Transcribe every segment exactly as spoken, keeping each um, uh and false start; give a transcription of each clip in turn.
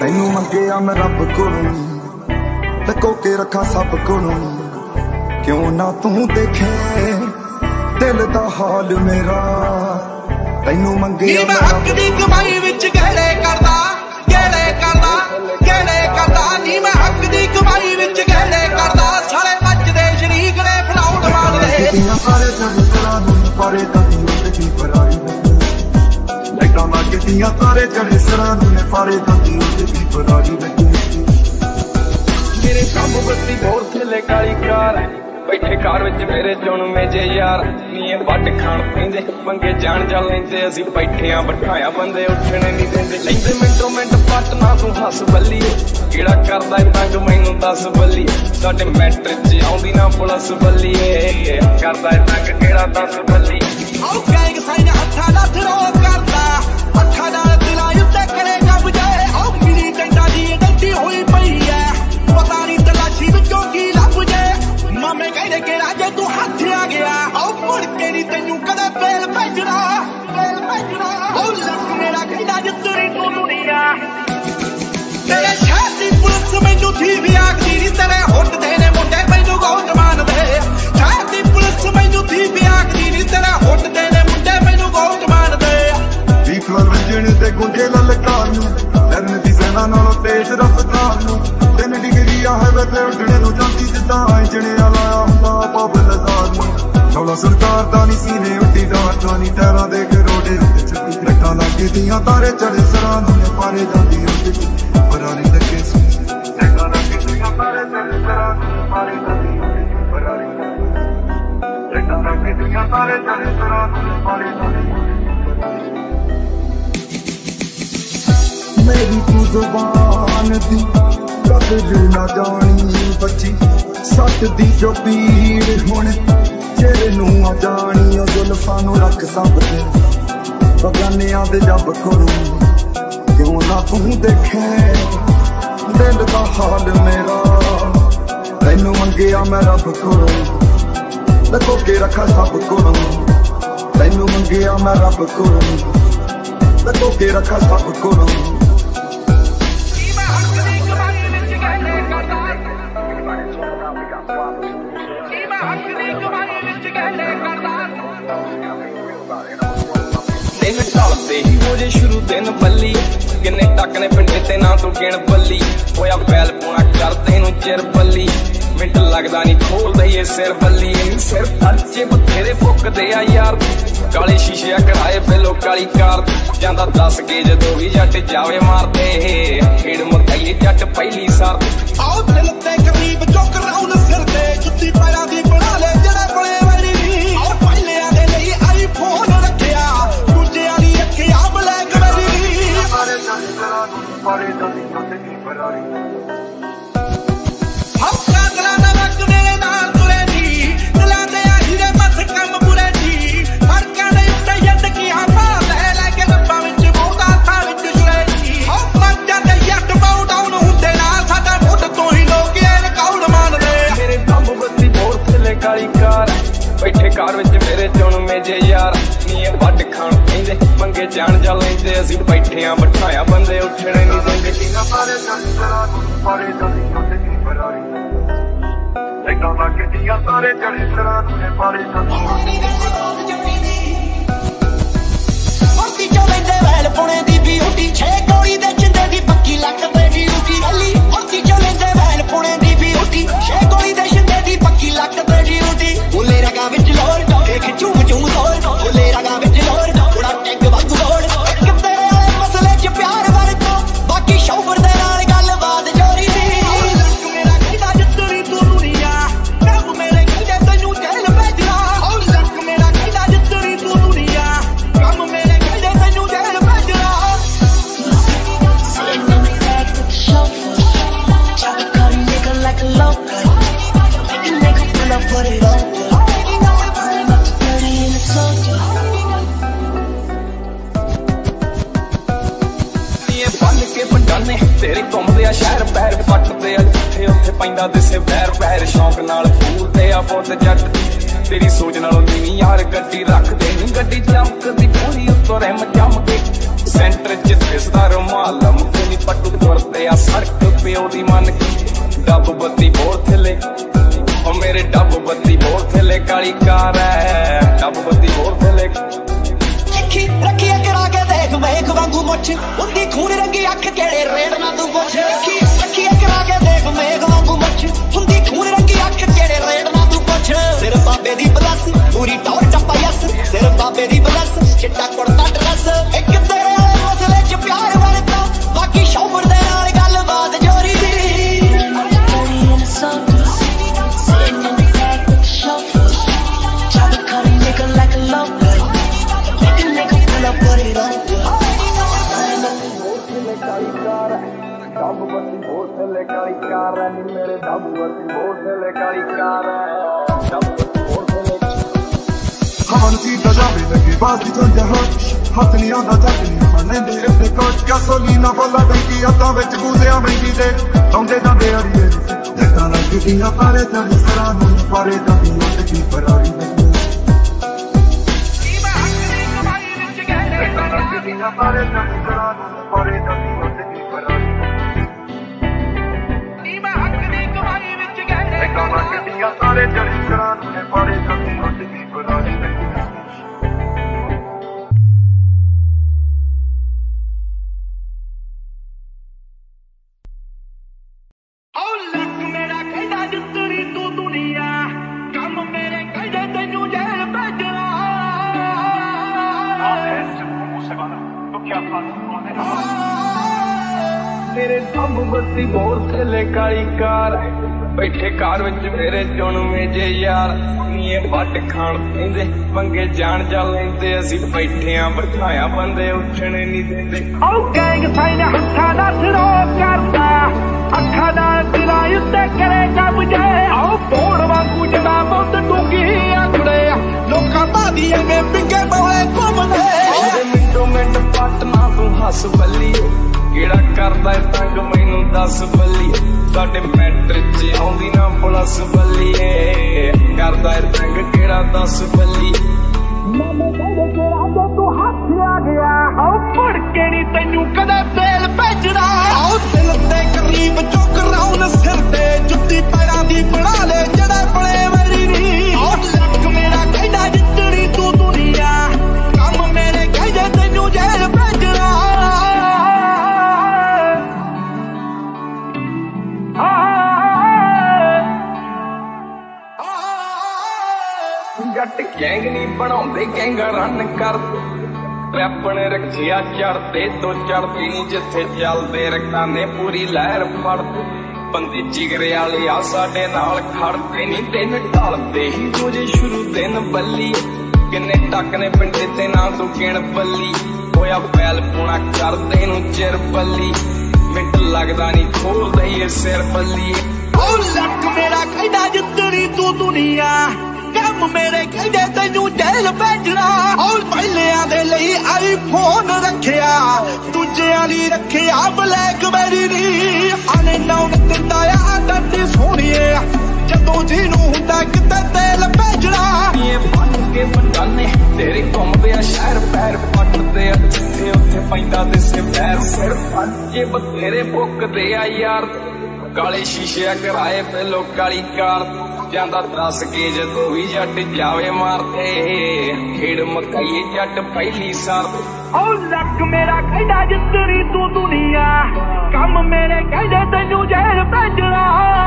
ਤੈਨੂੰ ਮੰਗਿਆ ਮੈਂ ਰੱਬ ਕੋਲੋਂ, ਲੁਕੋ ਕੇ ਰੱਖਾਂ ਸਭ ਕੋਲੋਂ। ਕਿਉਂ ਨਾ ਤੂੰ ਦੇਖੇ ਦਿਲ ਦਾ ਹਾਲ ਮੇਰਾ, ਤੈਨੂੰ ਮੰਗਿਆ ਮੈਂ ਹੱਕ ਦੀ ਕਮਾਈ ਵਿੱਚ ਗਹਿਣੇ ਕਰਦਾ, ਗਹਿਣੇ ਕਰਦਾ, ਗਹਿਣੇ ਕਰਦਾ। ਨੀ ਮੈਂ ਹੱਕ ਦੀ ਕਮਾਈ ਵਿੱਚ ਗਹਿਣੇ ਕਰਦਾ। ਸਾਲੇ ਮੱਚਦੇ ਸ਼ਰੀਕ ਨੇ ਖਲਾਉਣ ਵਾਲੇ ਸਾਰੇ ਚੜ੍ਹੇ ਨੂੰ ਪਾਰੇ ਕਦੀ ਉੱਤੇ ਪਰਾਈ ਲਾਈਟਾਂ ਲੱਗਦੀਆਂ ਤਾਰੇ ਚੜ੍ਹੇ ਸਰਾਂ ਨੂੰ ਨੇ ਪਾਰੇ ਕਦੀ ਉੱਤੇ ਪਰਾਈ ਬੈਠੀ। ਮੇਰੇ ਕੰਮ ਬੱਤੀ ਹੋਰ ਥੱਲੇ ਕਾਲੀ ਕਾਰ, ਬੈਠੇ ਕਾਰ ਵਿੱਚ ਮੇਰੇ ਚੁਣ ਮੇਜੇ ਯਾਰ। ਨੀ ਇਹ ਵੱਟ ਖਾਣ ਪੈਂਦੇ ਮੰਗੇ ਜਾਣ ਜਾ ਲੈਂਦੇ, ਅਸੀਂ ਬੈਠੇ ਆ ਬਿਠਾਇਆ ਬੰਦੇ ਉੱਠਣੇ ਨਹੀਂ ਦਿੰਦੇ। ਲੈਂਦੇ ਮਿੰਟੋ ਮਿੰਟ ਪੱਟ ਨਾ ਤੂੰ ਹੱਸ ਬੱਲੀਏ, ਕਿਹੜਾ ਕਰਦਾ ਤੰਗ ਮੈਨੂੰ ਦੱਸ ਬੱਲੀਏ। ਸਾਡੇ ਮੈਟਰ ਚ ਆਉਂਦੀ ਨਾ ਪੁਲਿਸ ਬੱਲੀਏ, ਕਰਦਾ ਤੰਗ ਕਿਹੜਾ ਦੱਸ ਬੱਲੀਏ। ਆਉ ਗੈਂਗ ਸਾਈਨ ਹੱਥਾਂ ਨਾਲ ਥਰੋ ਕਰਦਾ, ਹੱਥਾਂ ਨਾਲ ਦਿਲਾਂ ਉੱਤੇ ਕਰੇ ਕਬਜੇ। ਆਉ ਮਿਲੀ ਟੈਂਟਾਂ ਦੀ ਡੰਡੀ ਹੋਈ ਪਈ ਐ, ਪਤਾ ਨਹੀਂ ਤਲਾਸ਼ੀ ਵਿੱਚੋਂ ਕੀ ਲੱਭ ਜੇ। ਮਾਮੇ ਕਹਿੰਦੇ ਕਿਹੜਾ ਜੇ ਤੂੰ ਹੱਥ ਆ ਗਿਆ, ਆਉ ਮੁੜ ਕੇ ਨਹੀਂ ਤੈਨੂੰ ਕਦੇ ਬੇਲ ਭੇਜਣਾ, ਬੇਲ ਭੇਜਣਾ। ਆਉ ਲੱਕ ਮੇਰਾ ਕਹਿੰਦਾ ਜਿੱਤਰੀ ਤੂੰ ਦੁਨੀਆ, ਤੇਰੇ ਸ਼ਹਿਰ ਦੀ ਪੁਲਿਸ ਮੈਨੂੰ ਥੀ ਵੀ ਆਖਦੀ ਨੀ। ਤੇਰੇ ਹੁੱਟਦੇ ਨੇ ਮੁੰਡੇ ਮੈਨੂੰ ਗੌਟ ਮੰਨਦੇ, ਸ਼ਹਿਰ ਦੀ ਪੁਲਿਸ ਮੈਨੂੰ ਥੀ ਵੀ ਆਖਦੀ ਨੀ। ਤੇਰੇ ਹੁੱਟਦੇ ਨੇ ਮੁੰਡੇ ਮੈਨੂੰ ਗੌਟ ਮੰਨਦੇ। ਵੀਹ ਵਜਣ ਤੇ ਗੁੰਡੇ ਲਲਕਾਰ ਨੂੰ, ਲਰਨ ਦੀ ਸੈਨਾ ਨਾਲੋਂ ਤੇਜ਼ ਰਫ਼ਤਾਰ ਨੂੰ। ਤਿੰਨ ਡਿਗਰੀਆਂ ਹੈ ਵੇ ਤੇ ਉੱਡਣੇ ਨੂੰ ਜਾਂਦੀ ਜਿੱਦਾਂ ਇੰਜਣਿਆਂ ਲਾਇਆ ਹੁੰਦਾ ਬਾਬਲ ਹਜ਼ਾਰ ਨੂੰ। ਚੌਲਾ ਸਰਕਾਰ ਦਾ ਨੀ ਸੀਨੇ ਉੱਡੀ ਡਾਰ ਦਾ ਨੀ, ਟੈਰਾਂ ਦੇ ਕਰੋੜੇ ਉੱਤੇ ਚੱਕੀ ਲਾਈਟਾਂ ਲੱਗਦੀਆਂ ਤਾਰੇ ਚੜ੍ਹੇ ਸਰਾਂ ਨੂੰ ਨੇ ਪਾਰੇ ਜਾਂਦੀ ਉੱਤੇ ਪਰਾਰੀ ਲੱਗੇ ਸੀ। ਲਾਈਟਾਂ ਲੱਗਦੀਆਂ ਤਾਰੇ ਚੜ੍ਹੇ ਸਰਾਂ ਨੂੰ ਨੇ ਪਾਰੇ ਜਾਂਦੀ ਉੱਤੇ ਪਰਾਰੀ। ਲਾਈਟਾਂ ਲੱਗਦੀਆਂ ਤਾਰੇ ਚੜ੍ਹੇ ਸਰਾਂ ਨੂੰ ਨੇ ਪਾਰੇ ਜਾਂਦੀ। ਮੇਰੀ ਤੂੰ ਜ਼ੁਬਾਨ ਦੀ ਕਦਰ ਨਾ ਜਾਣੀ ਬੱਚੀ, ਸੱਟ ਦੀ ਜੋ ਪੀੜ ਹੁਣ ਚਿਹਰੇ ਨੂੰ ਆ ਜਾਣੀ। ਉਹ ਜ਼ੁਲਫਾਂ ਨੂੰ ਰੱਖ ਸਾਂਭਦੇ ਬਗਾਨਿਆਂ ਦੇ ਜੱਬ ਕੋਲੋਂ। ਕਿਉਂ ਨਾ ਤੂੰ ਦੇਖੇ ਦਿਲ ਦਾ ਹਾਲ ਮੇਰਾ, ਤੈਨੂੰ ਮੰਗਿਆ ਮੈਂ ਰੱਬ ਕੋਲੋਂ, ਲੁਕੋ ਕੇ ਰੱਖਾਂ ਸਭ ਕੋਲੋਂ। ਤੈਨੂੰ ਮੰਗਿਆ ਮੈਂ ਰੱਬ ਕੋਲੋਂ, ਲੁਕੋ ਕੇ ਰੱਖਾਂ ਸਭ ਕੋਲੋਂ। ਦਿਨ ਢਲਦੇ ਹੀ ਹੋ ਜੇ ਸ਼ੁਰੂ ਦਿਨ ਬੱਲੀ, ਕਿੰਨੇ ਟੱਕ ਨੇ ਪਿੰਡੇ ਤੇ ਨਾ ਤੂੰ ਗਿਣ ਬੱਲੀ। ਹੋਇਆ ਬੈਲ ਪੂਣਾ ਕਰਦੇ ਨੂੰ ਚਿਰ ਬੱਲੀ, ਮਿੰਟ ਲੱਗਦਾ ਨੀ ਖੋਲਦਾ ਇਹ ਸਿਰ ਬੱਲੀ। ਸਿਰ ਖਰਚੇ ਬਥੇਰੇ ਫੁੱਕਦੇ ਆ ਯਾਰ, ਕਾਲੇ ਸ਼ੀਸ਼ੇ ਕਰਾਏ ਪਹਿਲੋਂ ਕਾਲੀ ਕਾਰ। ਜਾਂਦਾ ਦੱਸ ਕੇ ਜਦੋਂ ਵੀ ਜੱਟ ਜਾਵੇ ਮਾਰਦੇ, ਖੇਡ ਮੁਕਾਈਏ ਜੱਟ ਪਹਿਲੀ ਸਾਰ। ਆਉ ਦਿਲ ਤੇ ਕਰੀਬ ਚੁੱਕ ਰਾਉਣ ਸਿਰ ਤੇ, ਜੁੱਤੀ ਪੈਰਾਂ ਦੀ ਬਣਾ ਲੈ ਜਿਹੜੇ ਬੜੇ ਵਰੀ। ਆਉ ਪਹਿਲਿਆਂ ਦੇ ਲਈ ਆਈਫੋਨ ਰੱਖਿਆ, ਦੂਜਿਆਂ ਦੀ ਰੱਖਿਆ ਬਲੈਕਬੈਰੀ। ਸਾਰੇ ਚੜ੍ਹੇ ਸਰਾਂ ਨੂੰ ਪਾਰੇ ਜਾਂਦੀ ਉੱਤੇ ਪਰਾਰੀ। ਹੱਥਾਂ ਦਿਲਾਂ ਦਾ ਵਕਤ ਮੇਰੇ ਨਾਲ ਤੁਰੇ ਜੀ, ਦਿਲਾਂ ਦੇ ਆਹੀਰੇ ਮੱਥ ਕੰਮ ਬੁਰੇ ਜੀ। ਫਰਕਾਂ ਦੇ ਉੱਤੇ ਜ਼ਿੰਦਗੀਆਂ ਭਾਵੇਂ ਲੈ ਕੇ ਰੱਬਾਂ ਵਿੱਚ ਬਹੁਤਾ ਥਾਂ ਵਿੱਚ ਜੁੜੇ ਜੀ। ਹੋ ਮਰ ਜਾਂਦੇ ਜੱਟ ਬਾਉ ਡਾਊਨ ਹੁੰਦੇ ਨਾਲ, ਸਾਡਾ ਮੁੱਢ ਤੋਂ ਹੀ ਲੋਕ ਇਹ ਰਿਕਾਰਡ ਮੰਨਦੇ। ਮੇਰੇ ਕੰਮ ਬੱਤੀ ਹੋਰ ਥੱਲੇ ਕਾਲੀ ਕਾਰ, ਬੈਠੇ ਕਾਰ ਵਿੱਚ ਮੇਰੇ ਚੁਣ ਮੇਜੇ ਯਾਰ। ਨੀ ਇਹ ਵੱਟ ਖਾਣ ਪੈਂਦੇ ਮੰਗੇ ਜਾਣ ਜਾ ਲੈਂਦੇ, ਅਸੀਂ ਬੈਠੇ ਆ ਬਿਠਾਇਆ ਬੰਦੇ ਉੱਠਣੇ ਨਹੀਂ ਦਿੰਦੇ। ਸਾਰੇ ਚੜ੍ਹੇ ਸਰਾਂ ਨੂੰ ਪਾਰੇ ਜਾਂਦੀ ਉੱਤੇ ਪਰਾਰੀ। ਲਾਈਟਾਂ ਲੱਗਦੀਆਂ ਤਾਰੇ ਚੜ੍ਹੇ ਸਰਾਂ ਨੂੰ ਨੇ ਪਾਰੇ ਜਾਂਦੀ। ਮੁਰਤੀ ਚੋਂ ਲੈਂਦੇ ਵੈਲ ਪੁਣੇ ਦੀ ਬਿਊਟੀ, ਛੇ ਗੋਲੀ ਦੇ ਜਿੰਦੇ ਦੀ ਪੱਕੀ ਲੱਕ ਤੇ ਡਿਊਟੀ ਗੱਲੀ। ਮੁਰਤੀ ਚੋਂ ਲੈਂਦੇ ਵੈਲ ਪੁਣੇ ਦੀ ਬਿਊਟੀ, ਛੇ ਗੋਲੀ ਦੇ ਜਿੰਦੇ ਦੀ ਪੱਕੀ ਲੱਕ ਤੇ ਡਿਊਟੀ। ਬੋਲੇ ਰਗਾ ਵਿੱਚ ਲੋੜ ਦੇਖ ਝੂਮ ਝੂਮ ਤੋੜ, ਬੋਲੇ ਰਗਾ ਵਿੱਚ ਲੋੜ ਥੋੜਾ ਟੈਗ ਵਾਂਗੂ ਲੋੜ। ਕਿਤੇ ਵਾਲੇ ਮਸਲੇ ਚ ਪਿਆਰ ਵਰਤੋ, ਬਾਕੀ ਸ਼ੌਫਰ ਦੇ ਨਾਲ ਗੱਲਬਾਤ ਜੋਰੀ ਦੀ। ਲੱਕ ਮੇਰਾ ਕਹਿੰਦਾ ਜਿੱਤਰੀ ਤੂੰ ਦੁਨੀਆ, ਕੰਮ ਮੇਰੇ ਕਹਿੰਦੇ ਤੈਨੂੰ ਜੇਲ ਭੇਜਣਾ। ਆਉ ਲੱਕ ਮੇਰਾ ਕਹਿੰਦਾ ਜਿੱਤਰੀ ਤੂੰ ਦੁਨੀਆ, ਕੰਮ ਮੇਰੇ ਕਹਿੰਦੇ ਤੈਨੂੰ ਜੇਲ ਭੇਜਣਾ। ਤੇਰੇ ਘੁੰਮਦੇ ਆ ਸ਼ਹਿਰ ਪੈਰ ਪੱਟਦੇ ਆ, ਜਿੱਥੇ ਉੱਥੇ ਪੈਂਦਾ ਦਿਸੇ ਵੈਰ ਵੈਰ। ਸ਼ੌਂਕ ਨਾਲ ਫੂਲਦੇ ਆ ਬਹੁਤ ਜੱਟ, ਤੇਰੀ ਸੋਚ ਨਾਲੋਂ ਨੀਵੀਂ ਯਾਰ ਗੱਡੀ ਰੱਖਦੇ ਨੀ। ਗੱਡੀ ਚਮਕਦੀ ਪੂਰੀ ਉੱਤੋਂ ਰਹਿਮ ਜੰਮ ਕੇ, सेंटर च दिसदा रुमाल मुके नी पट्टू तुरते आ सड़क प्यो दी मन की डब बत्ती बोर थले ओ मेरे डब बत्ती बोर थले काली कार है डब बत्ती बोर थले रखी रखी करा के देख मेघ वांगू मुछ उंदी खून रंगी अख केड़े रेड़ ना तू पुछ रखी रखी करा के देख मेघ वांगू मुछ उंदी खून रंगी अख केड़े रेड़ ना तू पुछ सिर बाबे दी बलस पूरी टौर टप्पा यस सिर बाबे दी बलस चिट्टा कुड़ता ड्रेस एक तेरे मसले च प्यार वरता बाकी शौहर दे नाल गलबात जोरी दी डब बत्ती बोर थले काली कार है नी मेरे डब बत्ती बोर थले काली कार है डब बत्ती बोर थले हवन की दजावे लगी बाजी तो जहां हथ नहीं आंदा जग नहीं मने दे अपने कोच gasolina vola bengi आता विच गुजिया महंगी दे आंदे जांदे अड़िए जटां लगदियां पारे जानी सरानो पारे जानी उठ की फरारी नहीं नी मैं हक दी कमाई विच गहरे जटां लगदियां पारे जानी सरानो पारे जानी उठ की फरारी नी मैं हक दी कमाई विच गहरे जटां लगदियां पारे जानी सरानो पारे जानी उठ की फरारी मेरे डब बत्ती बोर थले काली कार बैठे कार विच मेरे चुनवे जे यार नीए वट खाण पींदे पंगे जान जा लेंदे असी बैठे आ बिठाया बंदे उठने नहीं देंदे ओ गैंग साइन हत्था दा थरो करदा अखा दा दिला उत्ते करे कब्जे ओ बोड़ वांगू जदा बहुत टूकी आखड़े लोकां बादी अगे पिंगे बोए घुमदे ओ मिंटो मिंट पट ना तू हस बल्ली केड़ा करदा तंग मैनू दस बल्ली साडे मैटर च आउंदी ना प्लस बल्लीए करदा तंग केड़ा दस बल्ली मामे कहदे केड़ा जो तू हथ आ गया ओ पड़ के नी तैनू कदे तेल भेजना ओ दिल ते करीब चुक राउन सिर ते जुत्ती पैरां दी बना ले जड़े बड़े मेरी नी ओ लक मेरा कहदा जितनी तू दुनिया कम मेरे कहदे तैनू जेल भेजना जट गैंग नहीं बनाउंदे गैंग रन कर रैपण रखिया चढ़ते तो चढ़ती नी जिथे चलदे रखाने पूरी लहर फड़ते बंदे जिगरे वाले आ साडे नाल खड़ते नी दिन ढलदे ही तुझे शुरू दिन बल्ली किन्ने टक ने पिंडे ते ना तू गिण बल्ली होया बैल पुणा करदे नू चिर बल्ली मिंट लगदा नी खोल दईए सिर बल्ली ओ लक मेरा कहदा जितनी तू दुनिया कम मेरे कहदे तैनू जेल भेजना और पहलियां दे लई आईफोन रखिया दूजियां दी रखिया ब्लैकबेरी दी आने नाउन दिंदा आ डंडी सोहणीए जदों जीनू हुंदा किते तेल भेजना ये बन के बंडाने तेरे घुमदे आ शहर पैर पटदे आ जिथे उत्थे पैंदा दिसे पैर सिर पंजे बतेरे बुकदे आ यार काले शीशे कराए पहलो काली कार ਜਾਂਦਾ दस के जदों भी जट जावे मारते खेड़ मकाई जट पहली सार ओ लक मेरा कहदा जितनी तू दुनिया कम मेरे कहदे तैनू जेल भेजना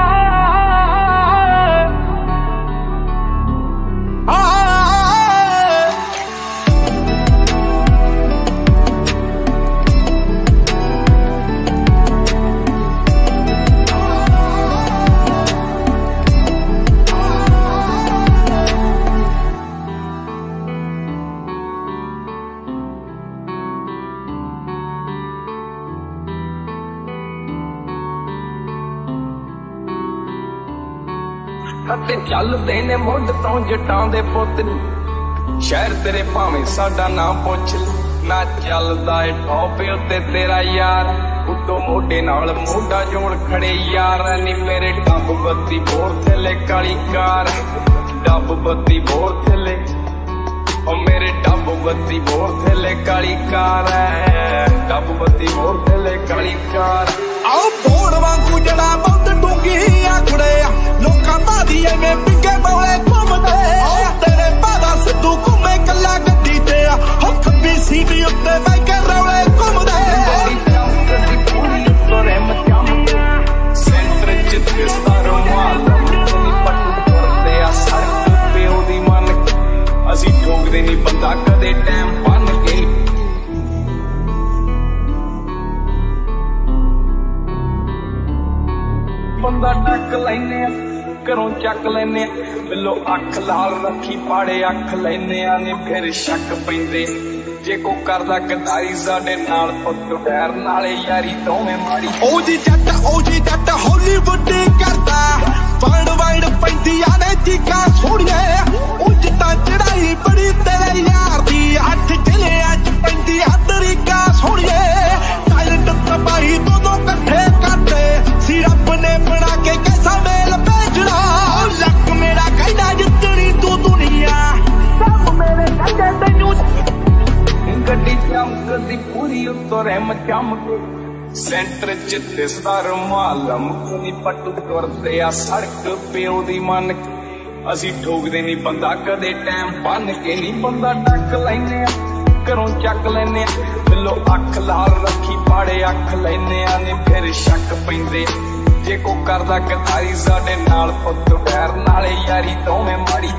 ते चलदे ने मुंड तो जटां दे पुत शहर तेरे भावें साडा नाम पुछ ना चलदा ए टॉप उत्ते तेरा यार उतो मोढे नाल मोढा जोड़ खड़े यार नी मेरे डब बत्ती बोर थले काली कार डब बत्ती बोर थले ओ मेरे डब बत्ती बोर थले काली कार है, डब बत्ती बोर थले काली कार। आओ बोर वांगू जड़ा बहुत डूंगी आखड़े लोकां बादी एवें पिके बोले घुमदे। तेरे बादा सिद्धू घुमे कला गड्डी ते हो खब्बी सीटी उत्ते बैठ के रौले घुमदे। सेंटर च दिसदा रुमाल पट्टू करदे आ सड़क पे ओदी मन असी ठोकदे नहीं बंदा कदे टाइम बन के। बंदा टक लैने घरों चक लैने बिलो अख लाल रखी पाड़े अख लैने ने फिर शक पैंदे जे को करदा गदारी साडे नाल पुੱਤ पैर नाले यारी दोवें माड़ी। ओ जी जट ओ जी जट हॉलीवुड करदा वंड वंड पैंदियां ने चीकां सोहणियां उज तां चढ़ाई बड़ी तेरे यार दी अठ जिलियां च पैंदियां तरीका सोहणियां। टाइलट तबाही दोनों कट्ठे करदे सी रब ने बना के कैसा मेल भेजना। लक मेरा कहना जितनी तू दुनिया सब मेरे कहंदे तैनू गड्डी चमकदी पूरी उत्तो रहम चमक सेंटर च दिसदा रुमाल मुकनी पट्टू तुरदे आ सड़क पे ओदी मन असी ठोकदे नहीं बंदा कदे टाइम बन के नहीं। बंदा टक लैने घरों चक लैने बिलो अख लाल रखी पाड़े अख लैने ने फिर शक पैंदे जे को करदा गदारी साडे नाल पुੱਤ पैर नाले यारी दोवें माड़ी।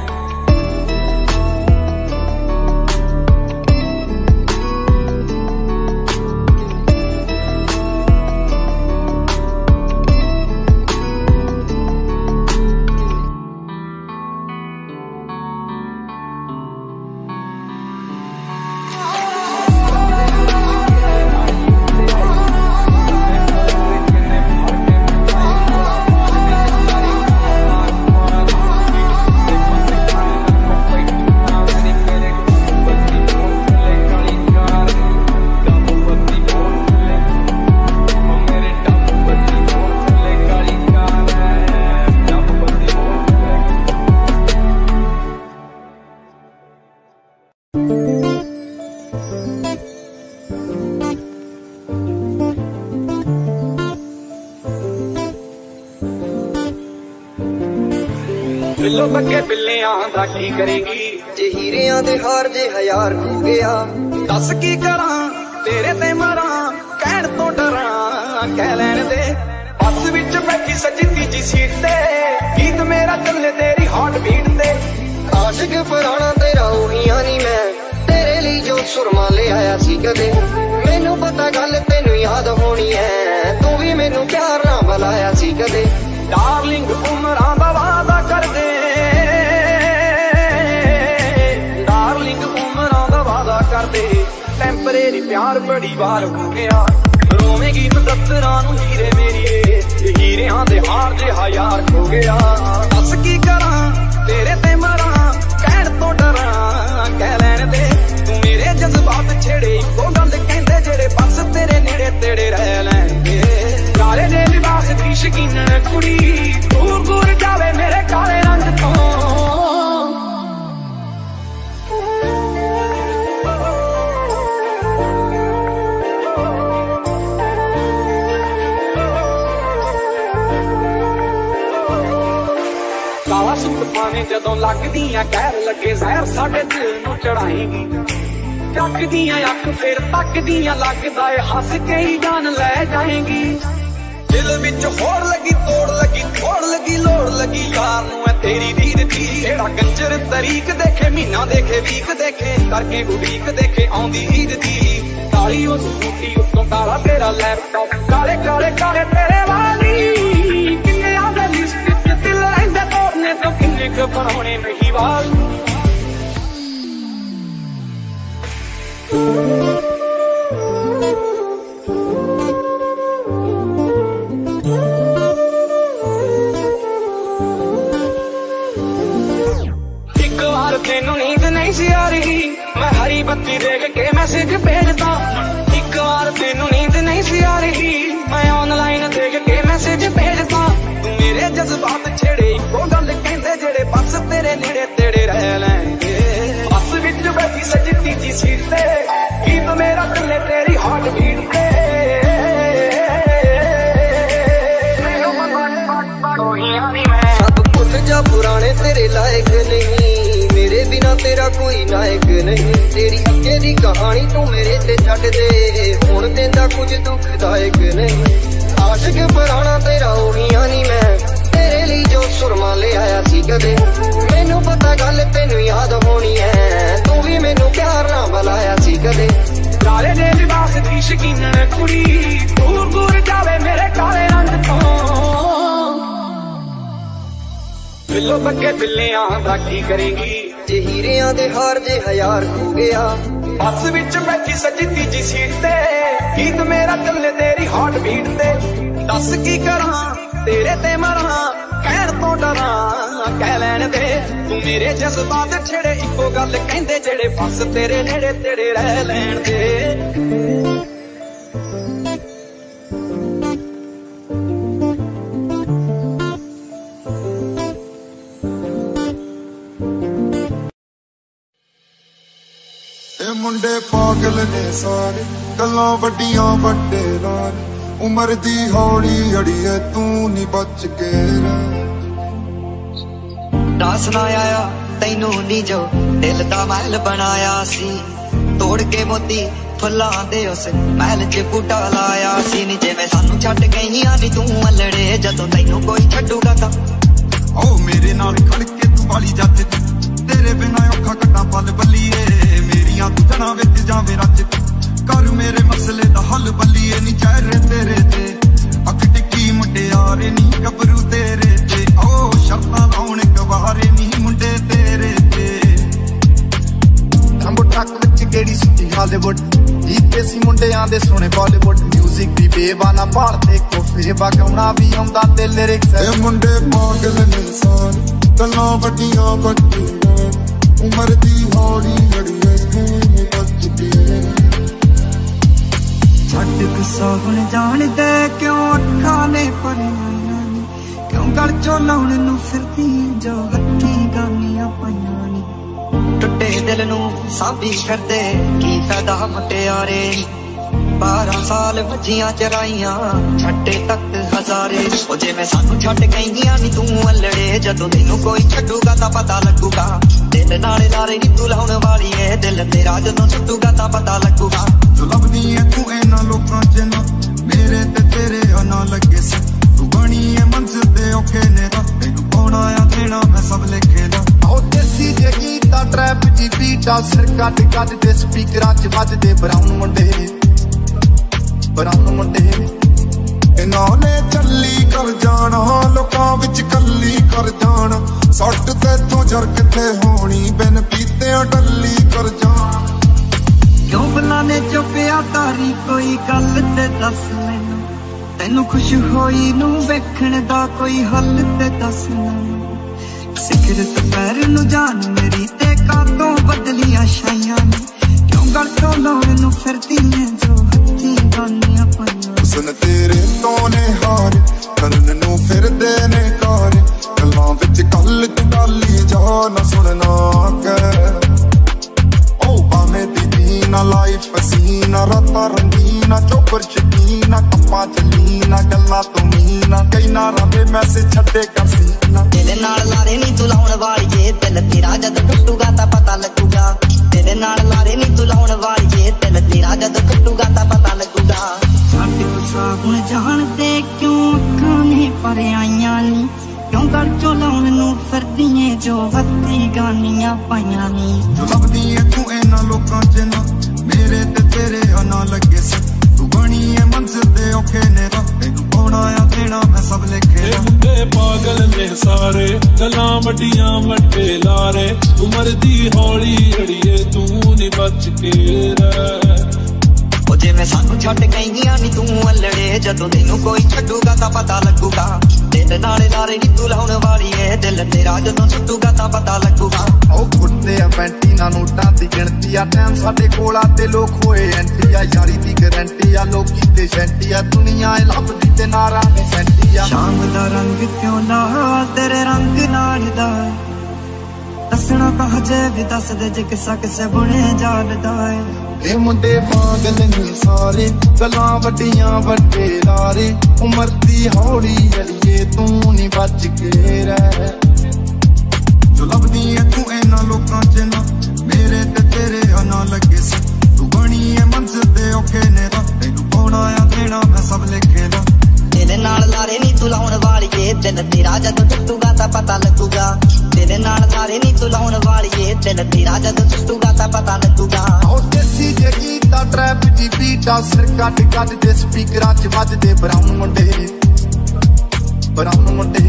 बिलो बगे बिल्लियां दा की करेगी जे हीरियां दे हार जे हजार खो गया। दस की करा तेरे ते मरा कहण तो डरा कह लैण दे। बस विच बैठी सजी तीजी सीट ते गीत मेरा चले तेरी हार्ट बीट ते। आशिक पुराना तेरा उहियां नी मैं तेरे लिए जो सुरमा ले आया सी कदे। मैनू पता गल तेनू याद होनी है तू भी मैनू प्यार ना बुलाया सी कदे। डार्लिंग उमरां दा वादा कर दे डार्लिंग उमरां दा वादा कर दे। टेंपरेरी प्यार बड़ी बार हो गया रोवेगी मुदत्तरां नू हीरे मेरी हीरियां दे हार जे हजार खो गया। दस की करा तेरे ते मरा कहण तो डरा कह लैण दे। तू मेरे जज्बात छेड़े इको गल कहंदे जेड़े बस तेरे नेड़े तेड़े रह लैणगे। काले दे लिबास दी शकीन कुड़ी दूर दूर जावे मेरे काले रंग तो। काला सूट पाने जदों लगदियां कहर लगे जहर साडे दिल नू चढ़ाएगी। चकदियां अख फिर तकदियां लगदा है हंस के ही जान ले जाएगी। दिल विच होड़ लगी तोड़ लगी थोड़ लगी लोड़ लगी यार नू है तेरी दीद दी। जेड़ा कंजर तरीक देखे महीना देखे वीक देखे करके बुटीक देखे आउंदी ईद दी। काली उस बूटी उत्तों काला तेरा लैपटॉप काले काले काले तेरे वाली किन्ने आंदे लिस्ट च दिल रहिंदे तोड़ने तो किन्ने क बनाउणे नहीं वाल। तेनू नींद नहीं सी आ रही मैं हरी बत्ती देख के मैसेज भेजता। एक बार तेनू नींद नहीं सी आ रही मैं ऑनलाइन देख के मैसेज भेजता। तू मेरे जज्बात छेड़े इको गल कहंदे जेड़े बस तेरे नेड़े तेड़े रह लैणगे। बस विच बैठी सजती जी सीट पे गीत मेरा चले तेरी हार्ट बीट पे सब भुल जा पुराने तेरे लायक नहीं मेरे बिना तेरा कोई नायक नहीं तेरी अगे दी कहानी तू मेरे ते छड्ड दे हुण देंदा कुछ दुखदायक नहीं आशिक पुराना तेरा होईया नहीं मैं तेरे लिए जो सुरमा ले आया सी कदे मैनू पता गल तेनू याद होनी है तू भी मैनू प्यार ना बुलाया सी कदे काले दे लिबास दी शकीन कुड़ी दूर दूर जावे मेरे काले रंग तो बिल्लो बक्के बिल्लियां दा की करेगी जे हीरियां दे हार जे हजार खो गया बस विच बैठी सजती जी सीट ते गीत मेरा चले तेरी हार्ट बीट ते दस की करा तेरे ते मरा कहण तो डरा कह लैण दे तू मेरे जज्बात छेड़े इको गल कहंदे जेड़े बस तेरे नेड़े तेरे रह लैण दे मुंडे पागल ने सारे गल्लां वड्डियां वड्डे लारे उमर दी हौली अड़िए तू नी बच के दस ना आया तैनू नी जो दिल दा महल बनाया सी तोड़ के मोती फुल्लां दे उस महल च बूटा लाया सी नी जिवें सानू छड्ड गई नी तू अल्लड़े जदों तैनू कोई छड्डूगा तां ओ मेरे नाल खड़ के तू वाली जज तेरे बिना औखा कट्टा पल बल्लीए मेरियां तू जना विच जावे रज कर मेरे मसले दा हल बल्लीए नी चेहरे तेरे ते अख टिक्की मुंडियारे नी गबरू तेरे ते ओ शर्तां लाउण गवारे नी मुंडे तेरे ते रंबो ट्रक विच केड़ी सुती हालीवुड जीते सी मुंडियां दे सोने बॉलीवुड म्यूजिक दी बेवाना भालदे कोफे वगाउणा भी आउंदा ते लिरिक्स ए मुंडे पागल ने सारे गल्लां वड्डियां वड्डी उमर दी हौली अड़िए तू नी बच के छड्ड गुस्सा हुण जान दे क्यों अखां ने भरियां नी क्यों गल चों लाउण नूं फिरदी जो हत्थी गानियां पाइयां नी टुटे दिल नू सांभी करदे की फायदा मुटियारे बारह साल भजियां चराइयां छड्डे तक हजारे ओ जिवें सानू छड्ड गईयां नी तू अल्लड़े जदों तैनू कोई छड्डूगा तां पता लगूगा दिल नाले लारे नी तू लाउण वाली ऐ दिल तेरा जदों टुटूगा तां पता लगूगा जो लभदी ऐ तू इन्हां लोकां च ना मेरे ते तेरे ना लगे सी तू बनी ऐ मंजिल ते औखे ने तैनू पाउणा आ देना मैं सब लिखे दा ओ देसी जे गीता ट्रैप जी बीटा सिर कट कट दे स्पीकरां च वजदे ब्राउन मुंडे ब्राउन मुंडे इन्हां ने चली कर जाना लोकां विच कल्ली कर जाना सट तेथों जर किथे होनी बिन पीते डल्ली कर जाना क्यों बुलाने चुपिया तारी कोई गल ते दस मैनू तैनू खुश होई नू वेखण दा कोई हल ते दस मैनू सिगरत पैर नू जान मेरी ते कातों बदलियां शाइयां नी क्यों गल चों लाउण नू फिरदी ऐ जो हत्थी गानियां पाइयां सुन तेरे तो ने हार करन नू फिरदे ने कार गल्लां विच गल तू डाली जा ना सुनना कर ओ भाਵੇਂ दी ना लाइफ हसीना रातां रंगीना चोपर शकीना कप्पां चलीना गल्लां तू मीना कई ना रवे मैसेज छड्डे कर सीना तेरे नाल लारे नी तू लाउण वालीए दिल तेरा जद टुटूगा तां पता लगूगा तेरे नाल लारे नी तू लाउण वालीए दिल तेरा जद टुटूगा तां पता लगूगा छड्ड गुस्सा हुण जान दे क्यों अखां ने भरियां नी क्यों गल चों लाउण नूं फिरदी ऐ जो हत्थी गानियां पाइयां नी जो लभदी ऐ तू इन्हां लोकां च ना मेरे ते तेरे ना लगे सी तू बनी ऐ मंजिल ते औखे ने तैनू पाउणा आ देना मैं सब लिखे दा मुंडे पागल ने सारे गल्लां वड्डियां वड्डे लारे उमर दी हौली अड़िए तू नी बच के रह ओ जिवें सानू छड्ड गईयां नी तू अल्लड़े जदों तैनू कोई छड्डूगा तां पता लगूगा दिल नाले लारे नी तू लाउण वाली ऐ दिल तेरा जदों टुटूगा तां पता लगूगा ओ कुत्ते आ पैंटी ना नोटां दी गिणती आ टाइम साडे कोल आ ते लोक होए एंटी आ यारी दी गारंटी आ लोकी ते शैंटी आ दुनिया ए लभदी ते नारां दी सैंटी आ शाम दा रंग क्यों लाल तेरे रंग नाल दा दसना तो हजे भी दस दे जे किसा किसे बुने जालदा है ए मुंडे पागल ने सारे गल्लां वड्डियां वड्डे लारे उमर दी हौली अड़िए तू नहीं बच के रह जो लभदी है तू इन्हां लोकां च ना मेरे ते तेरे ना लगे सी तू बनी है मंजिल दे औखे ने दा तैनू कौन आया देना मैं सब लिखे ला तेरे नाल लारे नी तू लाउण वालीए दिल तेरा जदों टुटूगा तां पता लगूगा तेरे नाल लारे नी तू लाउण वालीए दिल तेरा जदों टुटूगा तां पता लगूगा ओ देसी जे गीता ट्रैप दी बीटा सिर कट कट दे स्पीकरां च वजदे ब्राउन मुंडे ब्राउन मुंडे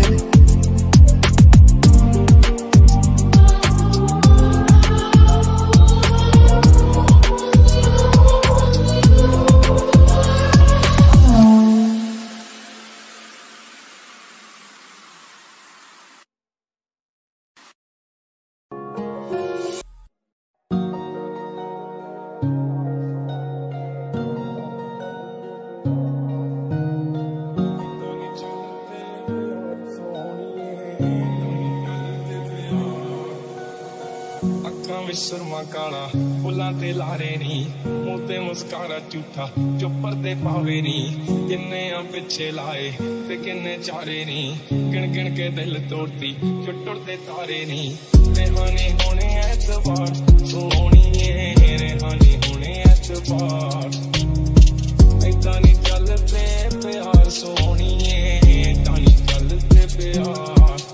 सुरमा काला फुलां ते लारे नी मूंह ते मुस्कारा झूठा जो पर्दे पावे नी किन्ने आ पिछे लाए ते किन्ने चारे नी गिण गिण के दिल तोड़ती जो टुटदे तारे नी रेहानी होने ऐतबार सोहणीए रेहानी होने ऐतबार ऐदां नी चलदे प्यार सोहणीए ऐदां नी चलदे प्यार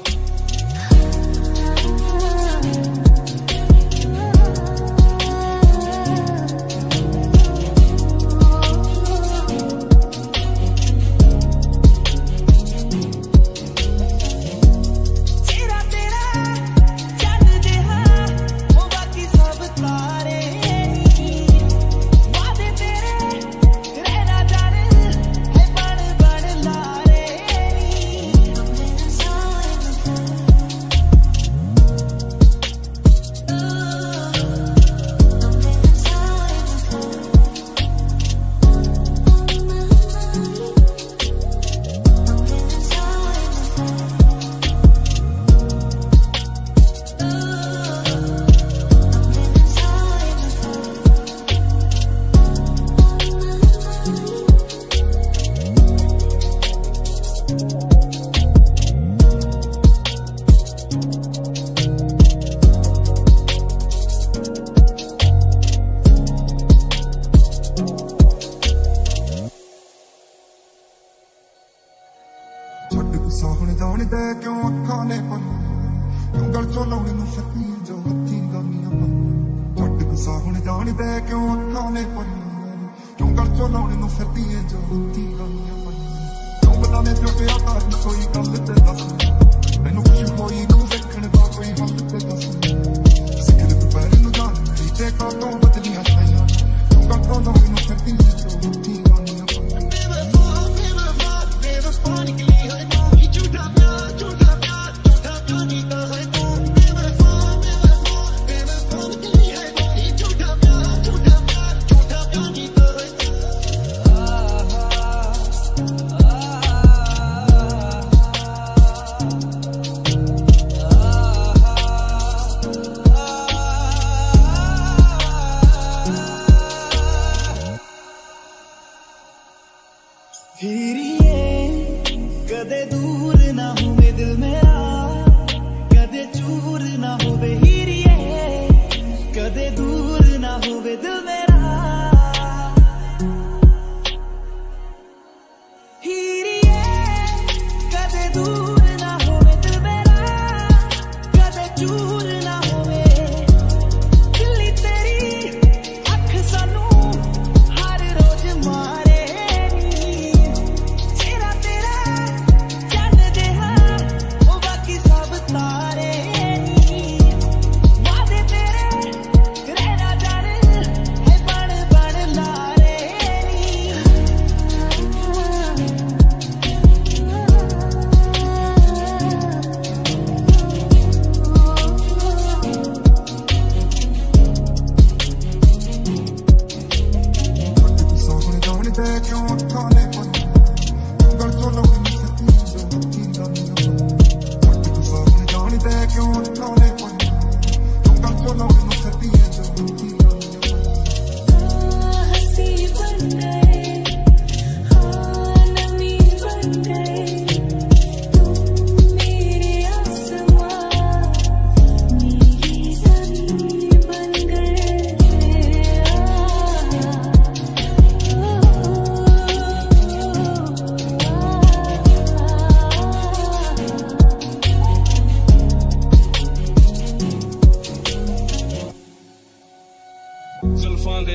ਸਾਹਣ ਜਾਣਦੇ ਕਿਉਂ ਅੱਖਾਂ ਨੇ ਪਨ ਉਂਗਲ ਚੋਂ ਲਾਉਣ ਨੂੰ ਫੱਤੀ ਜੋ ਹੱਥੀਂ ਗਾਨੀਆਂ ਪਨ ਛੱਡ ਕੇ ਸਾਹਣ ਜਾਣਦੇ ਕਿਉਂ ਅੱਖਾਂ ਨੇ ਪਨ ਉਂਗਲ ਚੋਂ ਲਾਉਣ ਨੂੰ ਫੱਤੀ ਜੋ ਹੱਥੀਂ ਗਾਨੀਆਂ ਪਨ ਕਿਉਂ ਬਤਾ ਨੇ ਜੋ ਪਿਆ ਤਾਂ ਕੋਈ ਗੱਲ ਤੇ ਦੱਸ ਮੈਨੂੰ ਕੁਝ ਹੋਈ ਨੂੰ ਵੇਖਣ ਦਾ ਕੋਈ ਹੱਲ ਤੇ ਦੱਸ ਸਿਖਰ ਦੁਪਹਿਰ ਨੂੰ ਜਾਣ ਮੇਰੀ ਤੇ ਕਾਟੋਂ ਬਦਲੀਆਂ ਛਾਈਆਂ ਉਂਗਲ ਚੋਂ ਲਾਉਣ ਨੂੰ ਫੱਤੀ ਜੋ ਹੱਥੀਂ ਗਾਨੀਆਂ ਪਨ कदे दूर ना हुए दिल मेरा कदे चूर ना हुए हीरिए कदे दूर ना हुए दिल मेरा हीरिए कदे दूर ना हुए दिल मेरा कदे चूर ना हुए दिल्ली तेरी अख सानू हर रोज मारे तारे नी वादे तेरे रहना जाने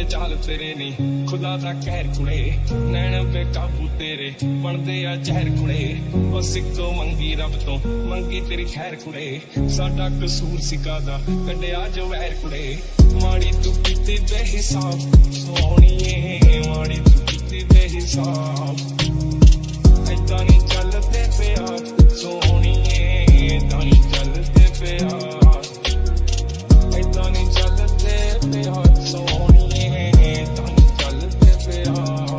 चाल तेरे नहीं खुदा दा कहर कुड़े नैन बेकाबू तेरे बनदे आ जहर कुड़े बस इको मंगी रब तो मंगी तेरी खैर कुड़े साडा कसूर सिका दा कड्डिया जो वैर कुड़े माड़ी तू कीती बेहिसाब सोहणीए माड़ी तू कीती बेहिसाब ऐदां नहीं चलदे प्यार सोहणीए ऐदां नहीं चलदे प्यार ऐदां नहीं चलदे प्यार सोहणीए ऐदां नहीं चलदे प्यार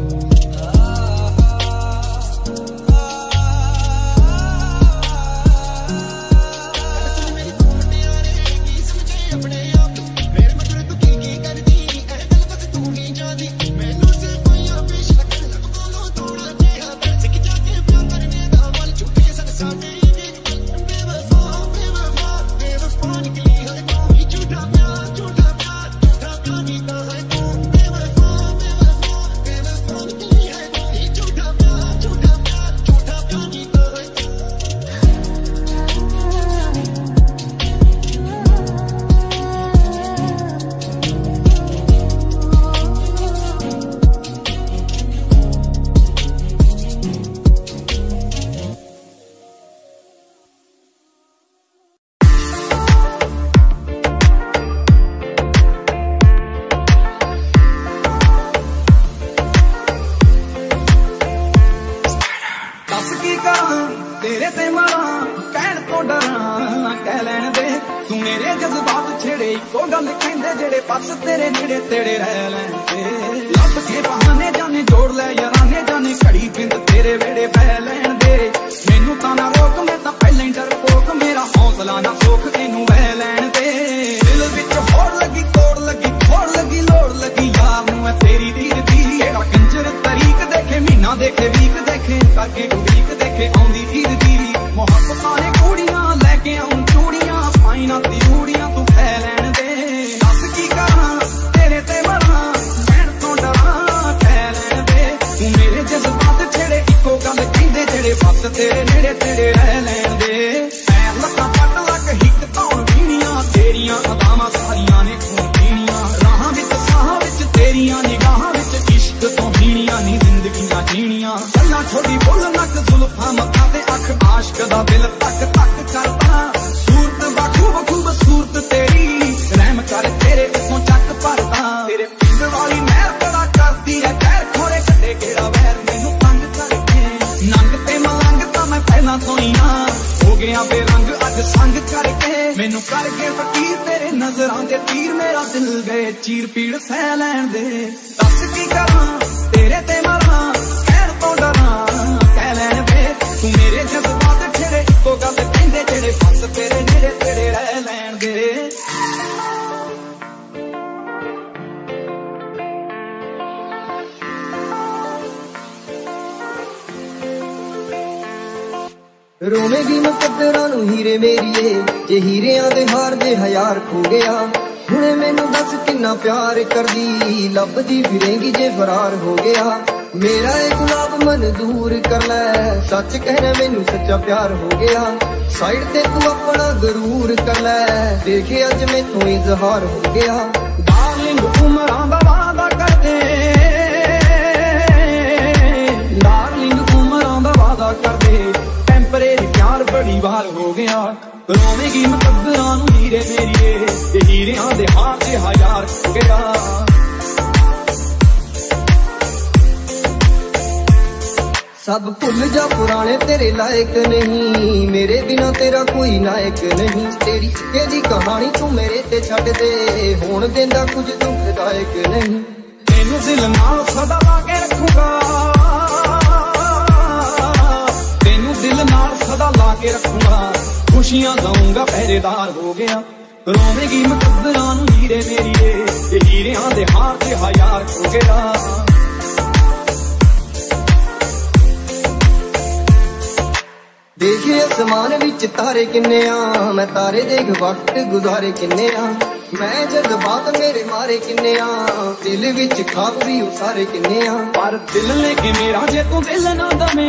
रोवेगी मुकद्दरां नूं हीरे मेरीए जे हीरियां दे हार दे हज़ार खो गया हुणे मैनू दस किन्ना प्यार करदी लभदी फिरेंगी जे फरार हो गया मेरा ए गुलाब मन दूर कर लै सच कहना मैनू सच्चा प्यार हो गया साइड ते तू अपना गरूर कर लै देखे अज मैथों इजहार हो गया डार्लिंग उमरां दा वादा कर दे डार्लिंग उमरां दा वादा कर दे टेंपरेरी प्यार बड़ी बार हो गया रोवेगी मुकद्दरां नूं हीरे मेरीए ते हीरियां दे हार दे हज़ार हो गया सब भुल जा पुराने तेरे लायक नहीं मेरे बिना तेरा कोई नायक नहीं तेरी चिक्के दी कहानी तू मेरे ते छड्ड दे होण देंदा कुछ दुखदायक नहीं तेनू दिल नाल सदा ला के रखूंगा तेनू दिल नाल सदा ला के रखूंगा खुशियां दूंगा पहरेदार हो गया रोवेगी मुकद्दरां नूं हीरे मेरीए ते हीरियां दे हार दे हज़ार हो गया देखे आसमान विच तारे किन्ने आ मैं तारे देख वक्त गुजारे किन्ने आ मैं जज्बात मेरे मारे किन्ने आ दिल विच खाब भी उसारे किन्ने आ पर दिल लेके मेरा जे तू दिल ना दमे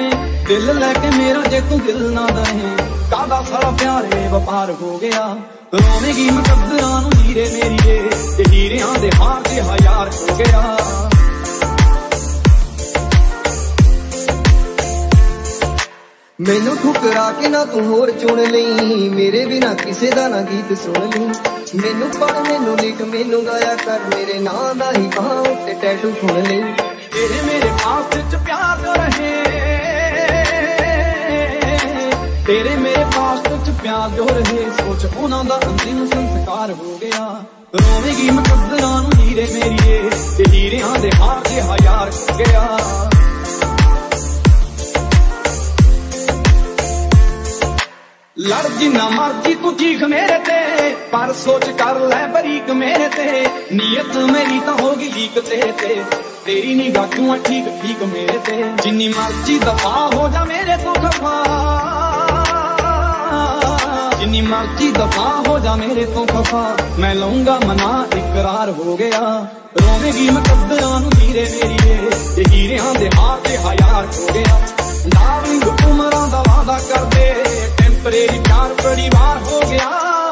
दिल लेके मेरा जे तू दिल ना दहे कादा सारा प्यार में व्यापार हो गया ਰੋਵੇਂਗੀ ਮੁਕੱਦਰਾਂ ਨੂੰ ਹੀਰੇ ਮੇਰੀਏ ਤੇ ਹੀਰਿਆਂ ਦੇ ਹਾਰ ਤੇ ਹਜ਼ਾਰ ਹੋ ਗਿਆ ਮੈਨੂੰ ਠੁਕਰਾ ਕੇ ਨਾ ਤੂੰ ਹੋਰ ਚੁਣ ਲਈ ਮੇਰੇ ਬਿਨਾ ਕਿਸੇ ਦਾ ਨਾ ਗੀਤ ਸੁਣ ਲਈ ਮੈਨੂੰ ਪੜ ਮੈਨੂੰ ਲਿਖ ਮੈਨੂੰ ਗਾਇਆ ਕਰ ਮੇਰੇ ਨਾਂ ਦਾ ਹੀ ਬਾਹਾਂ ਉੱਤੇ ਟੈਟੂ ਖੁਣ ਲਈ ਤੇਰੇ ਮੇਰੇ ਪਾਸ ਚ ਪਿਆਰ ਜੋ ਰਹੇ ਤੇਰੇ ਮੇਰੇ ਪਾਸ ਚ ਪਿਆਰ ਜੋ ਰਹੇ ਸੋਚ ਉਹਨਾਂ ਦਾ ਅੰਤਿਮ ਸੰਸਕਾਰ ਹੋ ਗਿਆ ਰੋਵੇਂਗੀ ਮੁਕੱਦਰਾਂ ਨੂੰ ਹੀਰੇ ਮੇਰੀਏ ਤੇ ਹੀਰਿਆਂ ਦੇ ਹਾਰ ਤੇ ਹਜ਼ਾਰ ਹੋ ਗਿਆ ਲੜ ਜਿੰਨਾ ਮਰਜੀ ਤੂੰ ਚੀਖ ਮੇਰੇ ਤੇ ਪਰ ਸੋਚ ਕਰ ਲੈ ਬਰੀਕ ਮੇਰੇ ਤੇ ਨੀਅਤ ਮੇਰੀ ਤਾਂ ਹੋ ਗਈ ਲੀਕ ਤੇਰੇ ਤੇ ਤੇਰੀ ਨਿਗਾਹ ਕਿਉਂ ਠੀਕ ਠੀਕ ਮੇਰੇ ਤੇ ਜਿੰਨੀ ਮਰਜੀ ਦਫਾ ਹੋ ਜਾ ਮੇਰੇ ਤੋਂ ਖਫਾ ਜਿੰਨੀ ਮਰਜੀ ਦਫਾ ਹੋ ਜਾ ਮੇਰੇ ਤੋਂ ਖਫਾ ਮੈਂ ਲਊਂਗਾ ਮਨਾ ਇਕਰਾਰ ਹੋ ਗਿਆ ਰੋਵੇਂਗੀ ਮੁਕੱਦਰਾਂ ਨੂੰ ਹੀਰੇ ਮੇਰੀਏ ਤੇ ਹੀਰਿਆਂ ਦੇ ਹਾਰ ਤੇ ਹਜ਼ਾਰ ਹੋ ਗਿਆ ਲਾਵਿੰਗ ਉਮਰਾਂ ਦਾ ਵਾਦਾ ਕਰਦੇ ਟੈਂਪਰੇਰੀ ਪਿਆਰ ਬੜੀ ਵਾਰ ਹੋ ਗਿਆ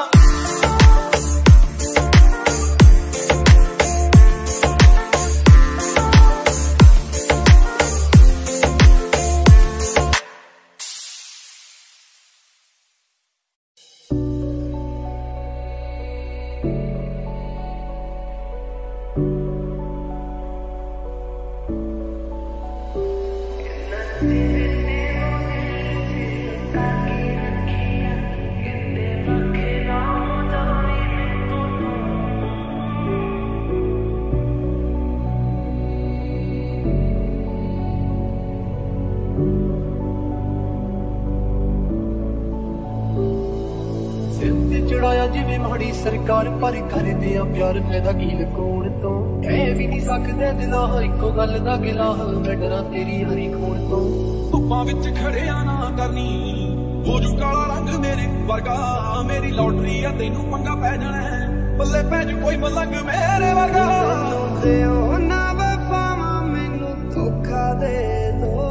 ਸਰਕਾਰ ਪਰ ਕਰਦੇ ਆ ਪਿਆਰ ਫਾਇਦਾ ਕੀ ਲਕੋਣ ਤੋਂ ਕਹਿ ਵੀ ਨਹੀਂ ਸਕਦੇ ਦਿਲਾਂ ਇੱਕੋ ਗੱਲ ਦਾ ਗਿਲਾ ਮੈਂ ਡਰਾਂ ਤੇਰੀ ਹਰੀ ਖੂਨ ਤੋਂ ਧੁੱਪਾਂ ਵਿੱਚ ਖੜਿਆ ਨਾ ਕਰਨੀ ਹੋ ਜੂ ਕਾਲਾ ਰੰਗ ਮੇਰੇ ਵਰਗਾ ਮੇਰੀ ਲੋਟਰੀ ਆ ਤੈਨੂੰ ਪੰਗਾ ਪੈ ਜਾਣਾ ਬੱਲੇ ਪੈ ਜੂ ਕੋਈ ਮਲੰਗ ਮੇਰੇ ਵਰਗਾ ਦਿਓ ਨਾ ਵਫਾਵਾਂ ਮੈਨੂੰ ਧੋਖਾ ਦੇ ਦੋ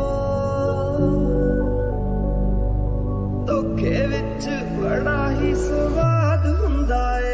ਧੋਖੇ ਵਿੱਚ ਬੜਾ ਹੀ ਸਵਾਦ ਹੁੰਦਾ ਏ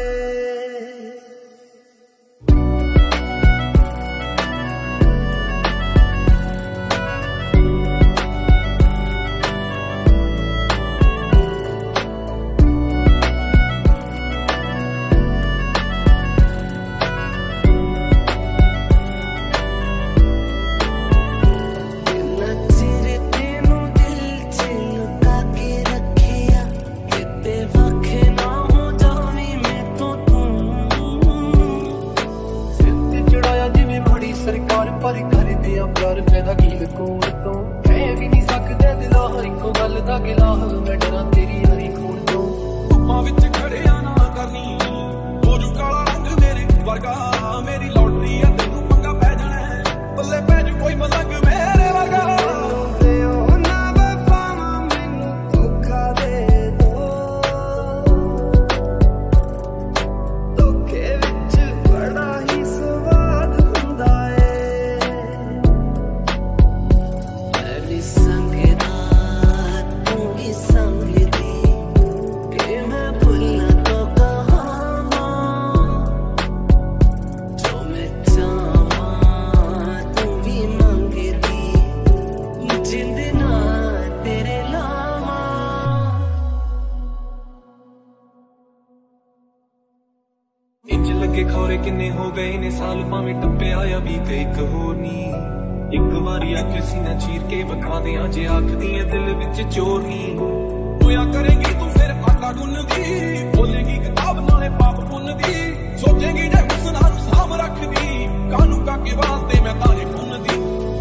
ਕਿੰਨੇ ਹੋ ਗਏ ਨੇ ਸਾਲ ਭਾਵੇਂ ਟੱਪਿਆ ਆ ਵੀ ਤੇ ਇੱਕ ਹੋਰ ਨਹੀਂ ਇੱਕ ਵਾਰੀ ਅੱਖ ਸੀਨਾ ਚੀਰ ਕੇ ਵਿਖਾ ਦਿਆਂ ਜੇ ਆਖਦੀ ਐ ਦਿਲ ਵਿੱਚ ਚੋਰ ਨਹੀਂ ਹੋਇਆ ਕਰੇਗੀ ਤੂੰ ਫਿਰ ਆਟਾ ਗੁੰਨਦੀ ਬੋਲੇਗੀ ਕਿਤਾਬ ਨਾਲੇ ਪਾਪ ਪੁੰਨ ਦੀ ਸੋਚੇਗੀ ਜੇ ਹੁਸਨਾ ਨੂੰ ਸਾਂਭ ਰੱਖਦੀ ਕਾਨੂੰ ਕਾਕੇ ਵਾਸਤੇ ਮੈਂ ਤਾਰੇ ਪੁੰਨਦੀ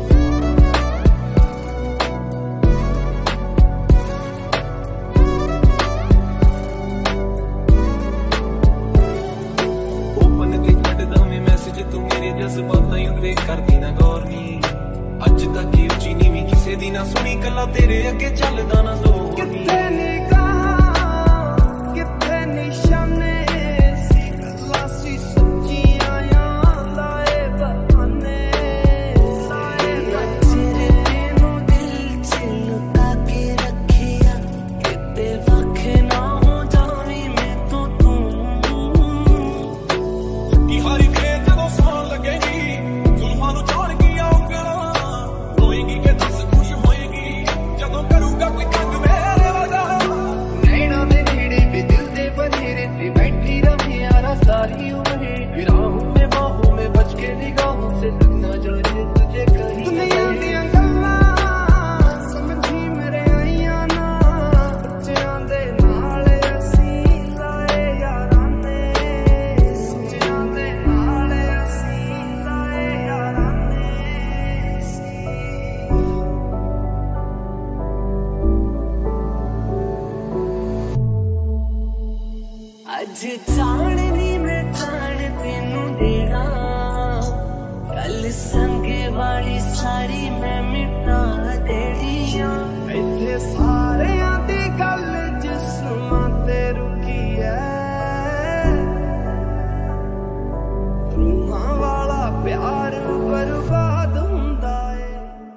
ਜਜ਼ਬਾਤਾਂ ਉੱਤੇ ਕਰਦੀ ਨਾ ਗੌਰ ਨੀ ਅੱਜ ਤੱਕ ਉੱਚੀ ਨੀਵੀਂ ਕਿਸੇ ਦੀ ਨਾ ਸੁਣੀ ਕੱਲਾ ਤੇਰੇ ਅੱਗੇ ਚੱਲਦਾ ਨਾ ਜ਼ੋਰ ਕਿੱਥੇ ਨਿਗਾਹਾਂ ਕਿੱਥੇ ਨਿਸ਼ਾਨੇ ਸੀ ਗੱਲਾਂ ਸੀ ਸੱਚੀਆਂ ਯਾਂ ਲਾਏ ਬਹਾਨੇ ਲਾਏ ਤੇਰੇ ਤੈਨੂੰ ਦਿਲ ਚ ਲੁਕਾ ਕੇ ਰੱਖਿਆ ਕਿਤੇ ਵੱਖ ਨਾ ਹੋ ਜਾਵੀਂ ਮੈਂ ਤੋਂ ਤੂੰ अज जाने मैं जान तेनू देना गल संग वाली सारी मैं मिटा देनिया इत्थे सारियां दी गल जिस्मां ते रुकी है रूहां वाला प्यार बर्बाद हुंदा है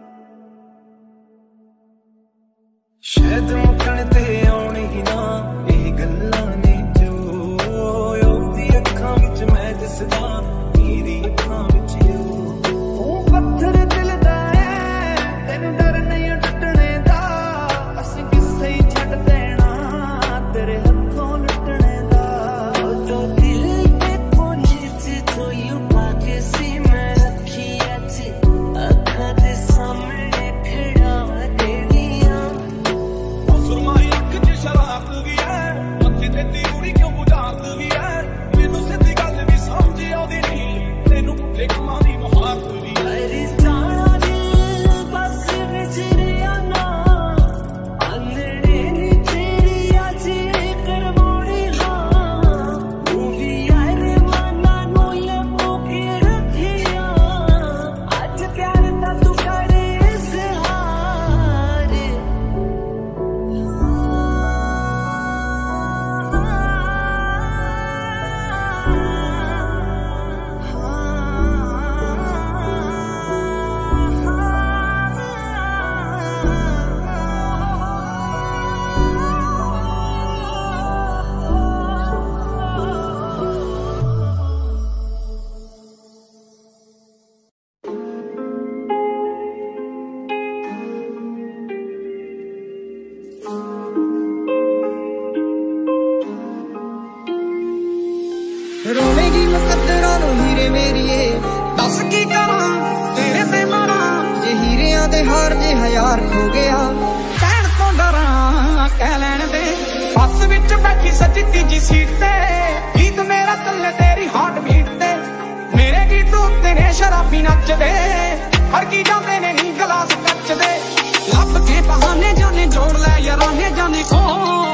शायद मुकण ते आउणी ही ना ਇਹ ਗੱਲਾਂ ਨੇ ਜੋ ਉਹਦੀ ਅੱਖਾਂ ਵਿੱਚ ਮੈਂ ਦਿਸਦਾ ਮੇਰੀ ਅੱਖਾਂ ਵਿੱਚ ਉਹ ਪੱਥਰ ਦਿਲ ਦਾ ਹੈ ਤੈਨੂੰ ਡਰ ਨਹੀਂ ਟੁੱਟਣੇ ਦਾ ਅਸੀਂ ਕਿਸੇ ਹੀ ਛੱਡ ਦੇਣਾ ਤੇਰੇ ਹੱਥੋਂ ਲੁੱਟਣੇ ਦਾ ਉਹ ਦਿਲ ਤੇ ਕੋਨੇ ਚ ਧੋਇਓ ਪਾ ਕੇ ਸੀ ਮੈਂ ਰੱਖੀ ਅੱਜ ਅੱਖਾਂ ਦੇ ਸਾਹਮਣੇ ਖੜਾ ਦੇਣੀਆਂ ਉਹ ਸੁਰਮਾਈ ਅੱਖ ਚ ਸ਼ਰਾਬ ਵੀ ਹੈ तेरी उड़ी क्यों बुझात भी है मैनू सीधी गल भी समझ आउंदी नहीं तैनू पुट्ठे कमां दी मुहारत भी है जाना दिल बस विचरिया ना अंधड़े नी तेरी अज करवानी हाँ तू भी यार माना नू लबो के रखिया अज प्यार दा तू करे इज़हार रोवेगी मुकद्दरां नूं हीरे मेरीए दस की करां तेरे ते मरां जे हीरियां दे हार जे हज़ार खो गया कहण तो डरां कह लैण दे बस विच बैठी सच्ची तीजी सीट ते गीत मेरा चले तेरी हार्ट बीट ते मेरे गीत उत्ते ने शराबी नचदे हड़की जांदे ने नी गलास कचदे लब के बहाने जाने जोड़ लै याराने जाने को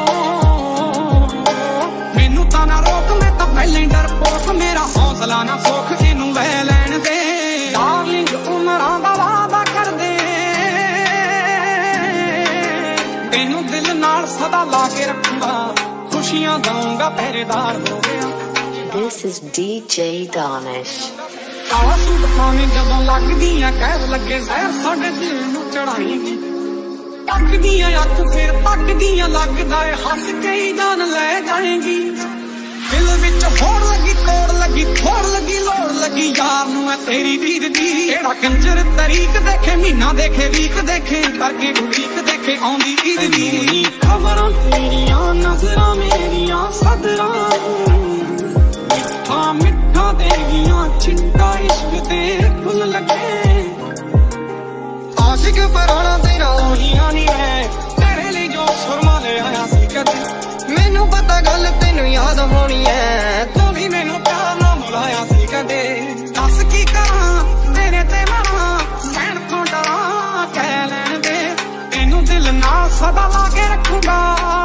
मैनू तां ना रोक मैं तां पहले डरपोक मेरा हौसला ना सोख इनू लै लैण दे डार्लिंग उमरां दा वादा कर दे तेनू दिल नाल सदा ला के रखूंगा खुशियां दूंगा पहरेदार हो गया This is D J Danish काला सूट पाने जदों लगदियां कैद लगे जहर साडे दिल नू चढ़ाएगी तकदियां अख फिर तकदियां लगदा है हंस के ही जान ले जाएगी दिल विच होड़ लगी तोड़ लगी थोड़ लगी लोड़ लगी यार नू है तेरी दीद दी एड़ा कंजर तरीक देखे महीना देखे वीक देखे करके उड़ीक देखे आउंदी ईद दी खबरां तेरियां नजरां मेरियां सदरां मिठा मिठा देगियां चिट्टा इश्क ते फुल लगे आशिक पराना तेरा ओहियां नी है तेरे लिए जो सुरमा ले आया सी कदे मैनू पता गल तेनू याद होनी है तू भी मैनू प्यार ना बुलाया सी कदे दस की करां तेरे ते मरां सहण तो डरां कह लैण दे तेनू दिल नाल सदा ला के रखूंगा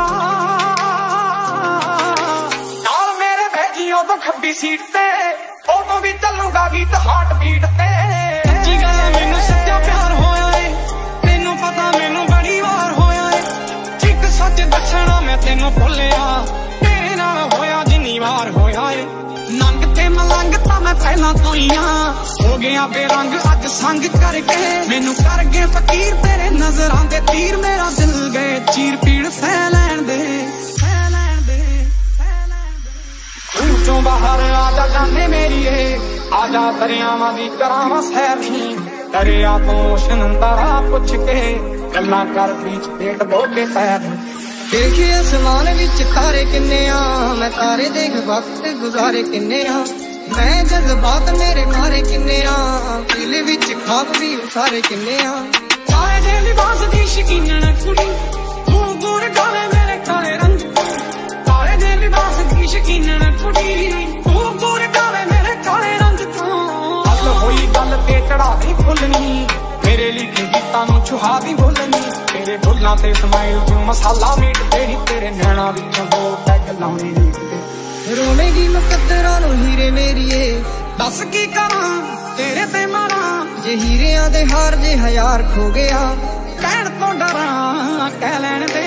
नाल मेरे भेजी उदों खब्बी सीट ते उदों भी चलूगा गीत हार्ट बीट ते सच्ची गल मैनू सच्चा प्यार होया है तेनू पता मैनू बड़ी वार होया है ठीक सच दसना मैं तेनू भुलिया तेरे नाल होया जिन्नी वार होया है नंग ते मलंग तां मैं पहला तो ही हां हो गया बेरंग अज संग करके मैनू कर गए फकीर तेरे नजरां दे तीर मेरा दिल गए चीर पीड़ सह लैण दे सह लैण दे सह लैण दे ऊंचों बाहर आजा जाने मेरीए आजा दरियावां दी करावां सैर नी दरिया तो ओशन तारा पुछ के गल्लां कर बीच पेट धो के पैर देखे आसमान विच तारे किन्ने आ मैं तारे देख वक्त गुजारे किन्ने आ मैं जज्बात मेरे मारे किन्ने आ दिल विच खाब भी सारे किन्ने आ काले दे लिबास दी शकीनन कुड़ी तू गुड़ काले मेरे काले रंग काले दे लिबास दी शकीनन कुड़ी तू गुड़ काले मेरे काले रंग तो हल होई गल ते चढ़ा दी फुलनी मेरे लिखे गीतां नू छुहा दी बोलनी तेरे बुल्लां ते स्माइल तू मसाला मीट तेरी तेरे नैना विचों दो पैग लाउणी नीत ते रोवेगी मुकद्दरां नूं हीरे मेरिए दस की करा तेरे ते मारा जे हीरियां दे हार जे हयार खो गया कहण तो डरा कह लैण दे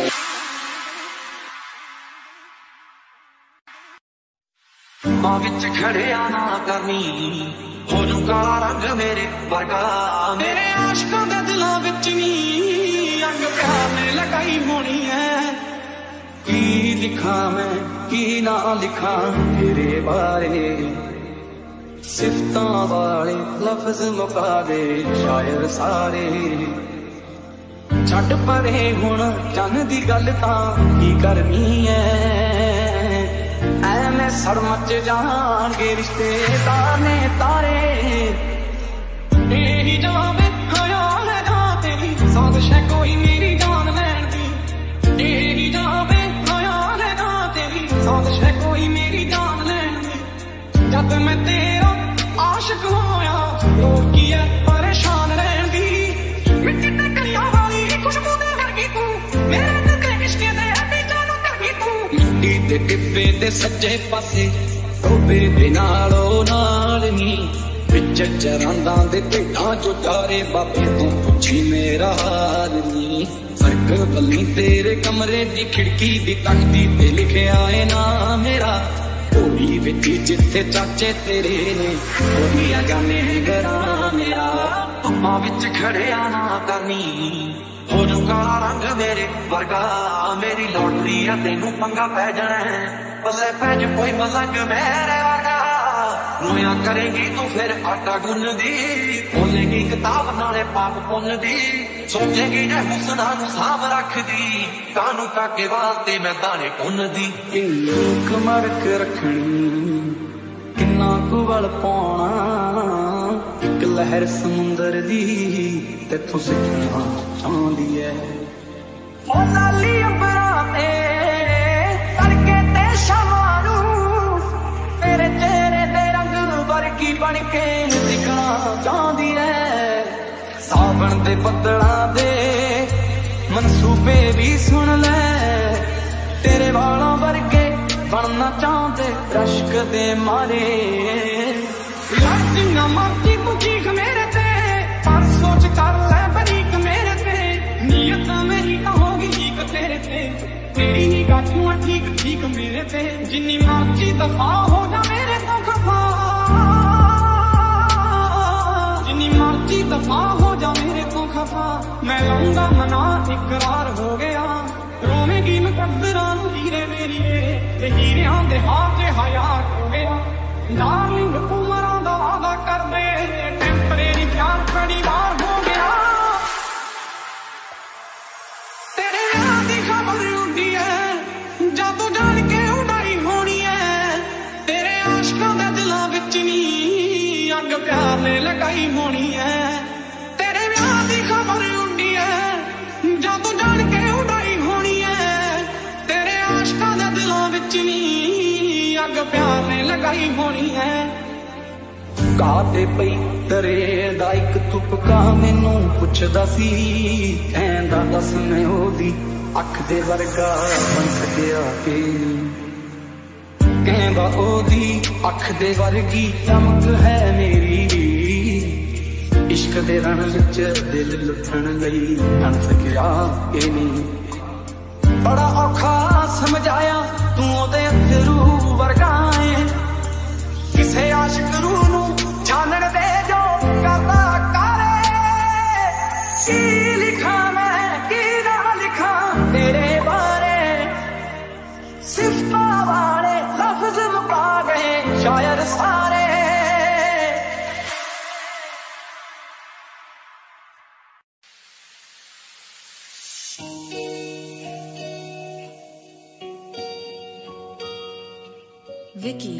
मां विच खड़िया ना करनी हो जू काला रंग मेरे वर्गा मेरे आशिकां दे दिलां विच नी अंग प्यार ने लगाई होनी है की लिखा मैं की ना लिखा तेरे बारे सिफतां वाले लफ्ज मुका दे शायर सारे छड्ड परे हुण चन दी गल तां की करनी है ऐवें सड़ मच जाणगे रिश्तेदार ने तारे तेरी जावे ख्याल है ना तेरी साजिश है कोई मेरी जान लैण दी तेरी जावे ख्याल है ना तेरी साजिश है कोई मेरी जान लैण दी जद मैं तेरा आशिक होया लोग की है परेशान रहण दी मिट्टी ते कलियां वाली खुशबू दे वर्गी तू मेरे दिल दे इश्क दे अड्डी जानू कर गई तू मिट्टी ते टिब्बे दे सज्जे पासे टोबे दे नालों नाल नी विच चरांदा दे ढेडां चो चारे बाबे तू पुछी मेरा हाल नी फर्क बल्ली तेरे कमरे दी खिड़की दी तकदी ते लिखिया है ना मेरा कोई विच जिथे चाचे तेरे ने कोई जाने गरा मेरा मां विच खड़िया ना करनी हो जू काला रंग मेरे वर्गा मेरी लॉटरी है तेनू पंगा पै जाना है बल्ले पै ज कोई मलंग मेरे वर्गा रोया करेगी तू फिर आटा गुन दी खोलेगी किताब नाले पाप पुन दी सोचेगी जे हुस्ना नू साफ रख दी कानू काके वास्ते मैं दाने पुन दी लोक मरक रखनी किन्ना कु वल पाउणा एक लहर समुंदर दी तेथों सिखना चाहदी है ओ लाली अंबरा ते तड़के ते शमानू तेरे चेहरे दे रंग वर्गी बन के दिखना चाहदी है सावन दे बदलां दे मनसूबे भी सुन ले तेरे वालों वर्गे बनना चाहते रश्क दे मारे लड़कियां मर्जी मुझीक मेरे ते पर सोच कर ले बरीक मेरे ते नीयत मेरी ना होगी ठीक तेरे ते तेरी निगाहों ठीक ठीक मेरे ते जिन्नी मर्जी दफा हो जा मेरे तो खफा जिन्नी मर्जी दफा हो जा मेरे तो खफा मैं लाऊंगा मना इकरार हो गया रोवेगी मुकद्दरां नूं हीरे मेरिए ते हीरियां दे हाथ च हयार हो गया डार्लिंग उमरां दा वादा कर दे टेंपरेरी प्यार बड़ी बार हो गया तेरे विआह दी खबर हुंदी है जादू जान के उड़ाई होनी है तेरे आशिकां दे दिलां विच नी अग प्यार ने लगाई होनी है तेरे विआह दी खबर हुंदी है जादू जान के उड़ाई होनी है तेरे आशिकां दे दिलां विच नी अग प्यार ने लगाई होनी है काते पई तरे दा इक तुपका मैनू पुछदा सी कहंदा दस मैं ओदी अख दे वर्गा बन सकिया कि कहंदा ओदी अख दे वर्गी चमक है मेरी इश्क दे रण विच दिल लुटण लई बन सकिया कि नहीं बड़ा औखा समझाया तू ओदे अथरू वर्गा है किसे आशिक रूह नू जानन दे जो करदा करे की लिखा मैं की ना लिखा तेरे बारे सिफतां वाले लफ्ज मुका गए शायर सारे Vicky.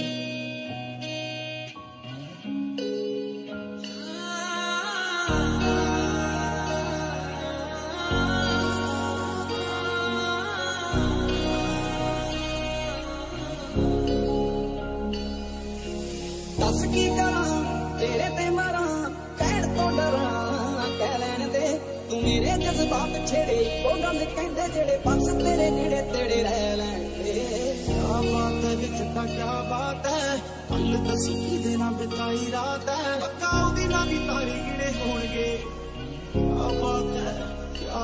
दस की करा तेरे ते मरा कहण तो डरा कह लैण दे तू मेरे जज्बात छेड़े ओ गल कहंदे जेड़े बस तेरे नेड़े तेड़े रह लैण दे क्या बात विच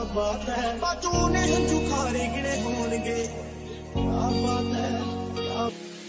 बात है बाजू ने हंजू खारे गिने होंगे क्या बात है क्या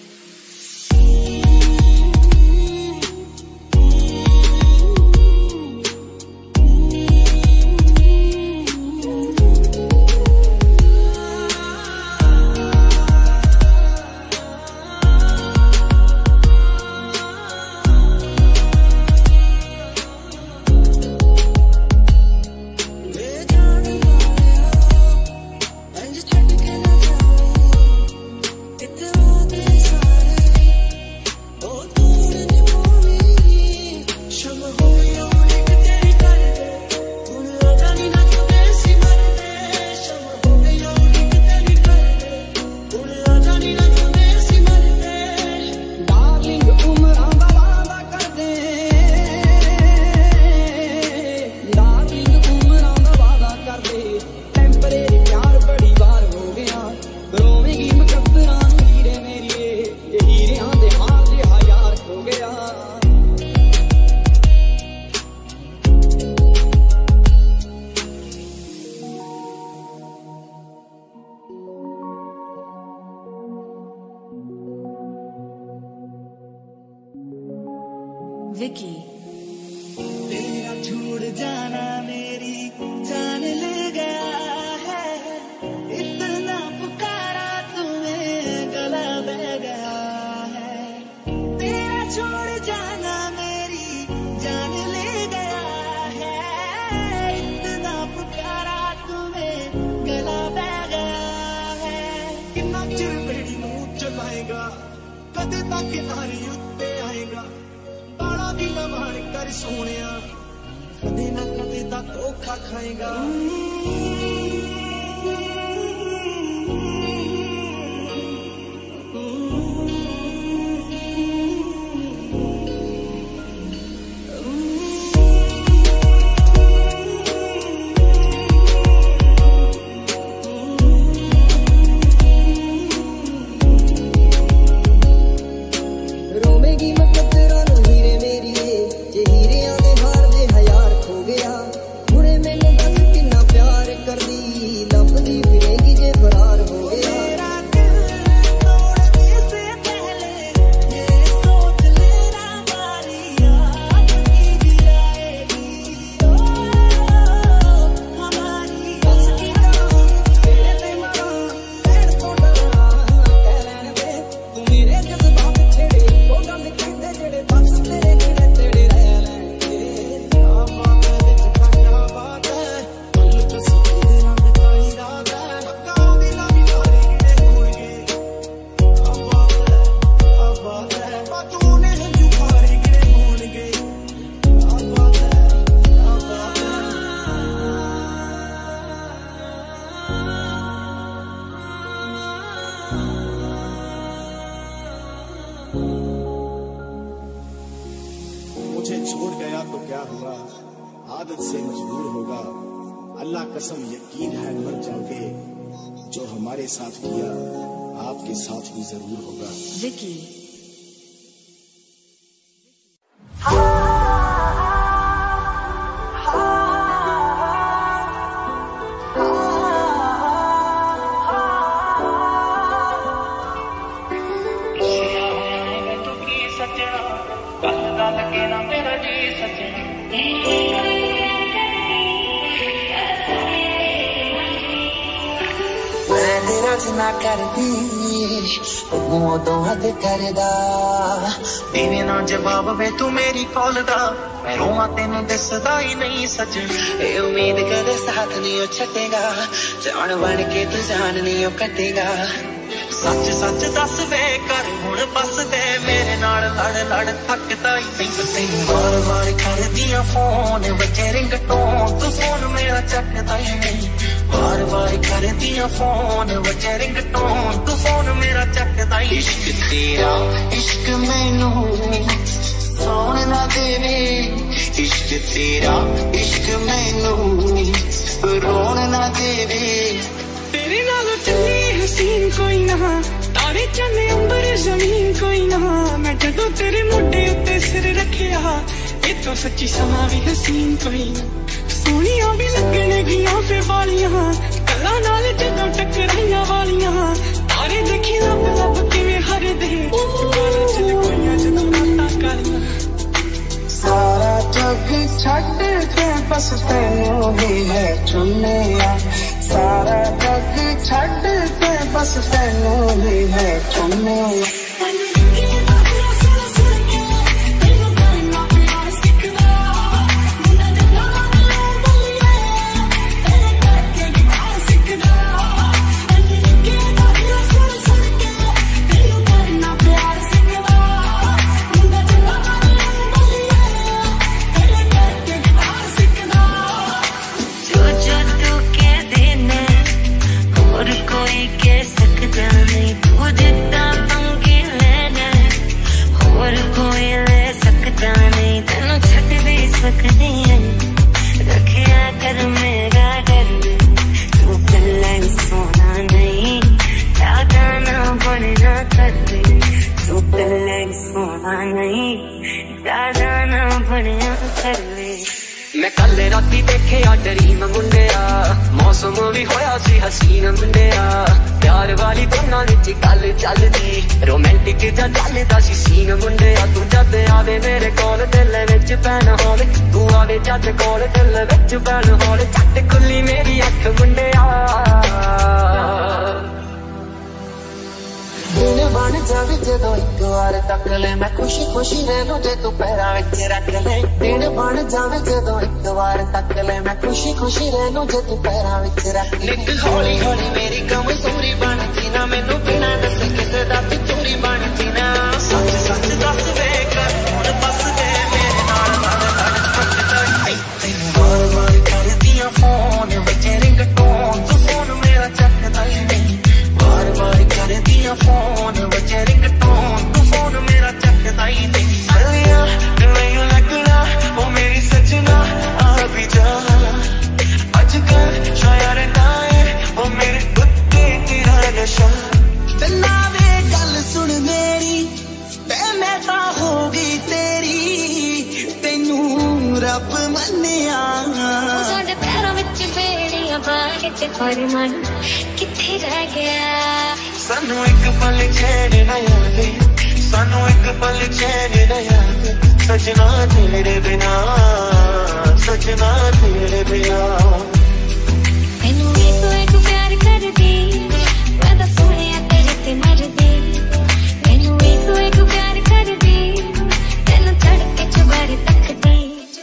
Vicky. तेरा छोड़ जाना मेरी जान ले गया है इतना पुकारा तुम्हें गला बह गया है तेरा छोड़ जाना मेरी जान ले गया है इतना पुकारा तुम्हें गला बह गया है कितना चिर बेड़ी मुंह चलाएगा कदे तक नारी उत्ते आएगा बाड़ा भी ना मार कर सोनिया कदे ना कदे दा धोखा खाएगा मुझे छोड़ गया तो क्या हुआ आदत से मजबूर होगा अल्लाह कसम यकीन है मर जाओगे जो हमारे साथ किया आपके साथ भी जरूर होगा Vicky. ना करदी वो तो हद करदा तेरे ना जवाब वे तू मेरी कॉल दा मैं रोवां तेनू दसदा ही नहीं सजन ए उम्मीद कदे साथ नहीं ओ छटेगा जान बन के तू जान नहीं ओ कटेगा सच सच दस वे कर हुण बस दे मेरे नाल लड़ लड़ थकदा ही नहीं तैनू बार बार करदियां फोन बचे रिंगटोन तू फोन मेरा चकदा ही नहीं बार बार करदियां फोन बचे रिंगटोन तू फोन मेरा चकदा ही इश्क तेरा इश्क मैनू सोन ना देवे इश्क तेरा इश्क मैनू रोन ना देवे तेरे नाल चली हसीन कोई ना तारे चले अंबर जमीन कोई ना मैं जदों तेरे मोढे उत्ते सिर रखिया इतों सच्ची समा भी हसीन कोई ना सोनिया भी लगणगियां फिर वालियां कला नाल जदों टकराइयां वालियां तारे देखी लब लब किवें हरदे बारां च लकोइयां जदों रातां कालियां सारा जग छड्ड के बस तैनू ही है चुनिया सारा जग छड्ड के बस तैनू ही है चुनिया रखिया कर मेरा डर तू पहले सोना नहीं ज्यादा ना बनना कर तू पहले सोना नहीं ज्यादा ना बनना कर मैं कल राती देखे ड्रीम मुंडिया मौसम भी होया सी हसीन मुंडिया प्यार वाली दोनों विच गल चलदी रोमांटिक जा चलदा सी सीन मुंडिया तू जद आवे मेरे कोल दिल विच पैन होवे तू आवे जद कोल दिल विच पैन होवे झट खुली मेरी अख मुंडिया दिन बन जावे जदों एक बार तक ले मैं खुशी खुशी रहूं जे तू पैरां विच रख ले दिन बन जावे जदों एक बार तक ले मैं खुशी खुशी रहूं जे तू पैरां विच रख ले हौली हौली मेरी कमजोरी बनती ना मैनू बिना दसे किसे दा चोरी बनती ना सच सच दस वे कर हुण बस दे मेरे नाल बार बार करदियां फोन विच रिंगटोन तू फोन मेरा चकदा ही नहीं बार बार करदियां फोन विच रिंगटोन तू फोन मेरा चकदा ही नहीं सलिया नहीं लगना ओ मेरी सजना आ भी जा अजकल शायर नाए ओ मेरे कुत्ते तेरा नशा चला वे गल सुन मेरी ते मैं तां हो गई तेरी तेनू रब मन्निया साडे पैरां विच बेड़ियां बाह के थोड़ी मन किथे रह गया सानू एक पल चैन ना आवे सानू एक पल चैन ना आवे सजना तेरे बिना सजना तेरे बिना मैनू एक एक प्यार कर दी मैं तो सोनिया तेरे ते मर दी मैनू एक एक प्यार कर दी तेनू तड़के च बारी तक दी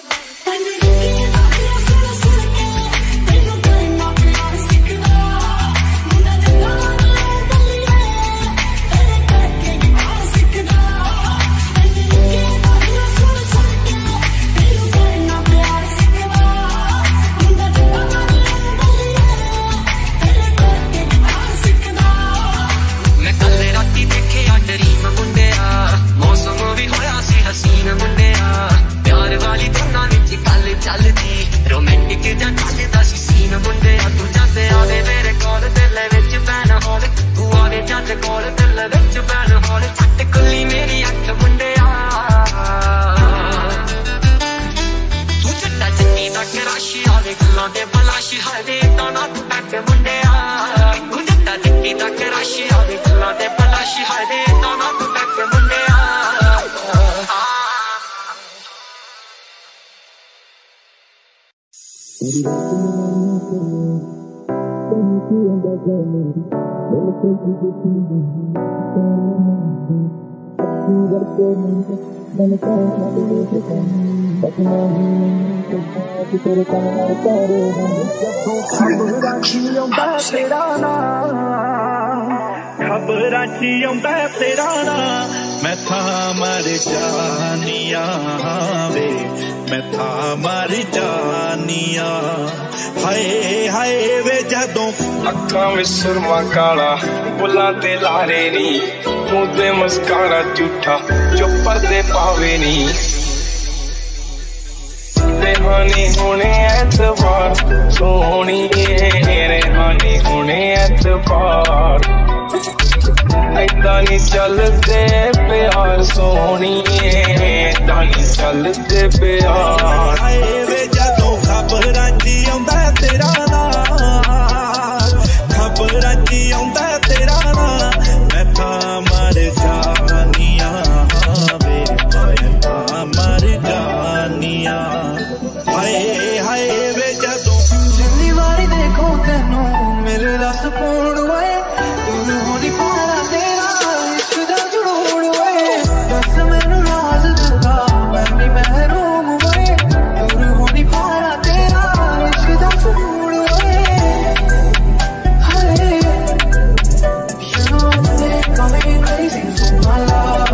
खबरां च आउंदा तेरा नाम मैं था मर जानिया वे मैं था मर जानिया हाय हाय वे जदों अखां विच सुरमा काला बुलां ते लारे नी मूंह ते मस्कारा झूठा जो पर्दे पावे नी रेहानी होने ऐतबार सोहनी रेहानी होने ऐतबार ऐदा नी चलदे प्यार सोहणीए ऐदा नी चलदे प्यार हाय वे जदों खबरां call me crazy for my love.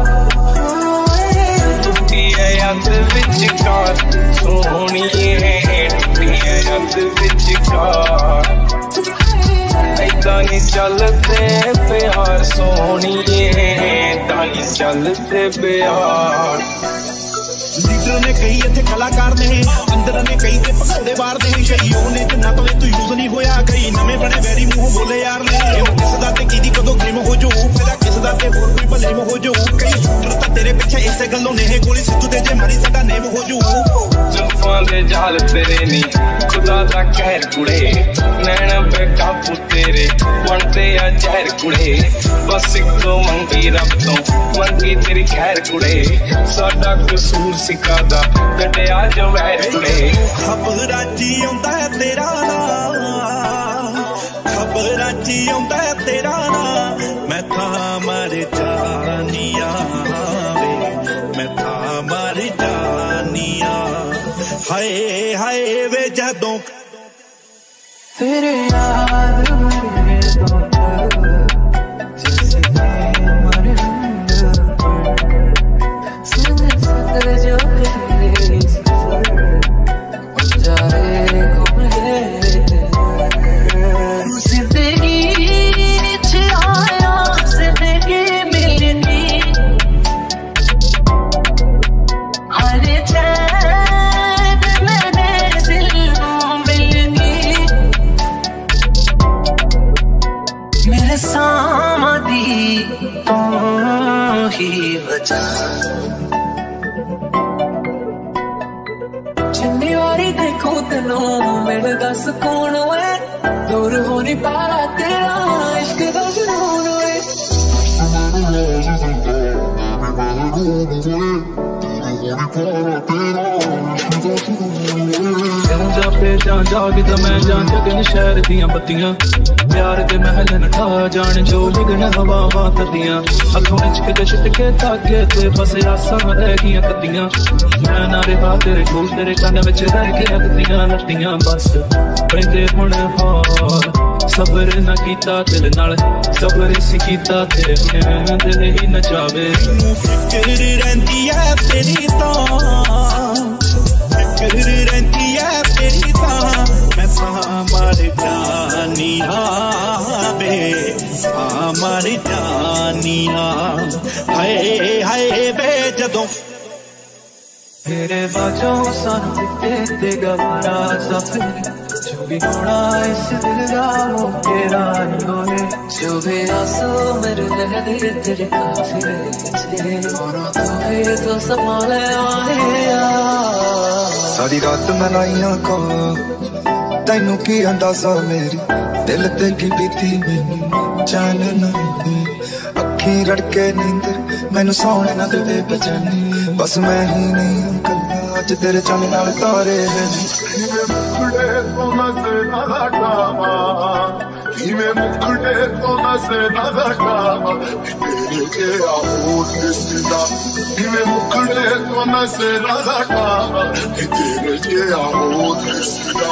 टूटिए याद विचकार सोहणीए टूटिए याद विचकार ऐदा नहीं चलते प्यार सोहणीए ऐदा नहीं चलते प्यार लीडर ने कई इत्थे कलाकार ने अंदर ने कई ते पकौड़े बार दे शहीओ ने जिन्ना तो तू यूज नहीं होया कई नਵੇਂ बने वैरी मूंह बोले यार ने किस दा ते कीदी कदों गेम हो जो फिर किस दा ते होर कोई भले हो जो कई शूटर ता तेरे पीछे इसे गल्लों ने गोली सिद्धू ते जे मारी साडा नेम हो जो जुल्फां दे जाल तेरे नी खुदा दा कहर कुड़े नैना पे काबू तेरे बनते आ जहर कुड़े बस इको मंगी रब तो मंगी तेरी खैर कुड़े साडा कसूर सिकादा कटिया जो वैर कुड़े खबरां ची आउंदा है तेरा नाम खबरां ची आउंदा है तेरा नाम मैं था मर जानिया वे मैं था मर जानिया हाय हाय वे जदों तेरे याद मेरे तो जैसे मर संग संग जो तेरे सफर जा रे घूम रे जिंदगी च आया जिंदगी मिलनी हर चैन मैंने दिल मिलनी मेरे सामदी तो ही वजह जिन्नी वारी देखो तेनू मेरे दस कौन है दूर हो नहीं पा रहा तेरा इश्क दा जुनून है जा पे जा जाग दा मैं जान जगन शहर दियां बत्तियां प्यार दे महल नठा जान जो लगन हवावां तदियां अखों विच किते छिटके धागे ते बस आसां रह गईयां कदियां मैं ना रहा तेरे कोल तेरे कन्न विच रह गईयां कदियां नदियां बस पैंदे हुण हार सबर ना कीता दिल नाल सबर सी कीता तेरे बिना दिल ही न जावे फिक्र रहंदी है तेरी तां फिक्र रहंदी है तेरी तां मैं ता मर जानिया वे ता मर जानिया हाय हाय वे जदों तेरे बाजों सानू दिते ते गवारा सफर जो भी होना इस दिल का वो तेरा नहीं होए जो भी आंसू मेरे लहदे तेरे काफिले और तू है तो संभाले आया सारी रात मैं लाइया को तैनू की अंदाजा मेरी दिल ते की बीती मैनू चैन नहीं अखी रड़के नींदर मैनू सोने ना दे बजानी बस मैं ही नहीं कल्ला अज तेरे चन नाल तारे हैं मुखड़े तो नजर ना लगावा किवे मुखड़े तो नजर ना लगावा तेरे के आहोट दिसदा किवे मुखड़े तो नजर ना लगावा तेरे के आहोट दिसदा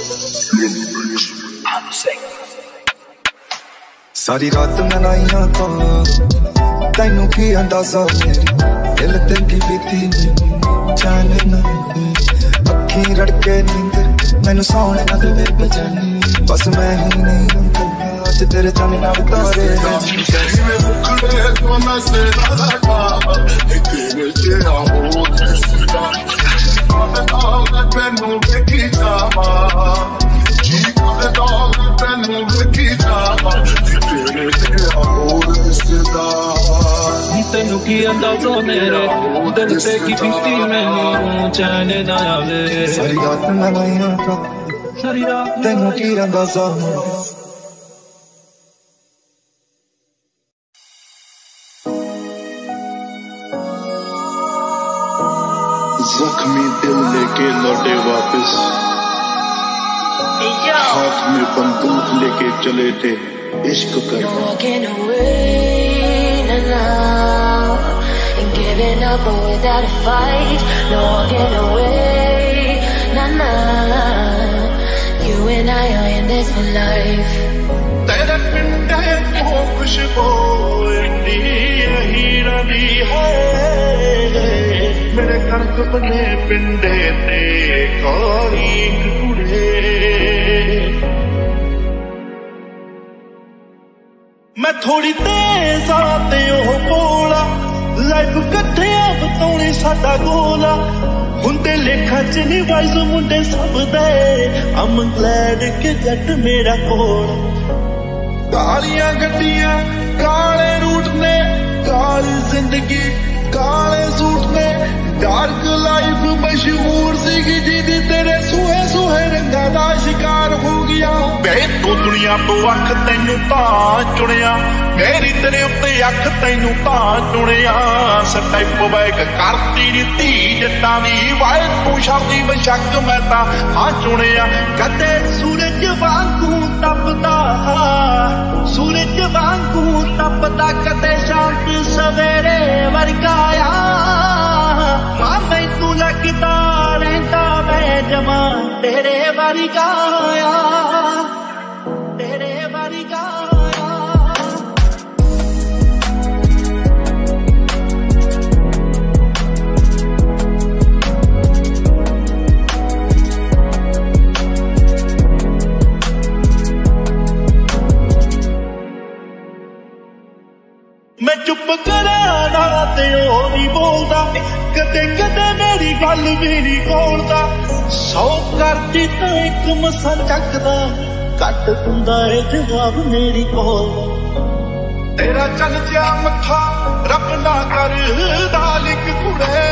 सारी रात मैं लाइया को तैनू की अंदाजा मेरी दिल ते की बीती चैन नहीं अखी रड़के नींदर मैनू सोने ना दे बजानी बस मैं ही नहीं कल्ला अज तेरे चन नाल तारे मैं मुखड़े तो नजर ना लगावा तेरे के आहोट दिसदा मैनू वेखी जावा जी करे दाग तैनू वेखी जावा तेरे के आहोट दिसदा तैनू की अंदाजा मेरे दिल पे की बीती मैनू चैन ना आवे सारी रात मैं लाइया को सारी रात तैनू की अंदाजा जख्मी दिल लेके लौटे वापस हाथ में बंदूक लेके चले थे इश्क कर Giving up without a fight, no walking away, nah nah. You and I are in this for life. तेरे पिंडे को खुशबू जगदी है मेरे कनक बने पिंडे ते काली कुड़े मैं थोड़ी तेज आते ओह बोला लाइफ कट्ठिया बताने साडा गोला हुंदे लेखा च नी वाइस मुंडे सब दे I'm glad कि जट मेरा कोल कालियां गड्डियां काले रूट ने काली जिंदगी काले सूट ने डार्क लाइफ मशहूर सी जिदी तेरे सूहे सूहे रंगा दा शिकार हो गया वे तू दुनिया तो अख तैनू तां चुनिया मेरी तेरे उत्ते अख तैनू तां चुनिया स्टैप बैक करती नी धी जट्टां दी वाए तू शब्दी बशक मैं तां हां चुनिया कदे सूरज वांगू तपदा सूरज वांगू तपदा कदे शांत सवेरे वर्गाया मां मैनू लगदा रहिंदा मैं जमा तेरे वर्गाया तेरे वर्गाया मैं चुप करा ना ते ओ नहीं बोलदा कदे कदे मेरी गल भी नहीं बोलदा सौ करती तो एक मसा चकदा कट हुंदा है जवाब मेरी कोल तेरा चल जा मथा रब ना कर दालिक कुड़े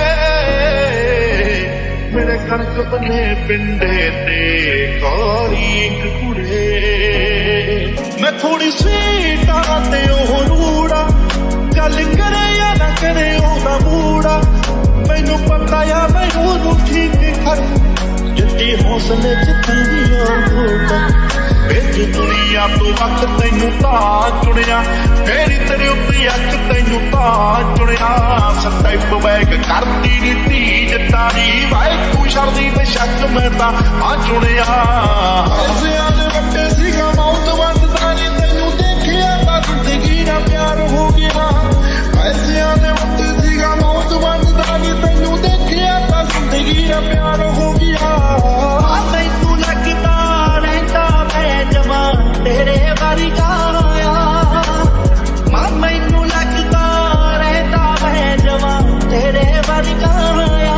मेरे कनक बने पिंडे ते काली कुड़े मैं थोड़ी स्वीट आते ओह रूड़ा गल करे या ना करे ओदा बूढ़ा मैनू पता या मैं ओनू ठीक कर जिद्दी हौसले च तेरी होगा बिच दुनिया तो वक्त तैनू तां चुनिया मेरी तेरे उत्ते अख तैनू तां चुनिया स्टैप बैक करती नी धी जट्टां दी वाए तू शर्दी बशक मैं तां हां चुनिया ऐसियां दे वड्डे सीगा मौत वंददा नी तैनू देखिया तां जिंदगी दा प्यार हो गया ऐसियां दे वड्डे सीगा मौत वंददा नी तैनू देखिया तां जिंदगी दा प्यार हो गया मैनू लगदा रहिंदा मैं जमा तेरे वर्गाया मां मैनू लगदा रहिंदा मैं जमा तेरे वर्गाया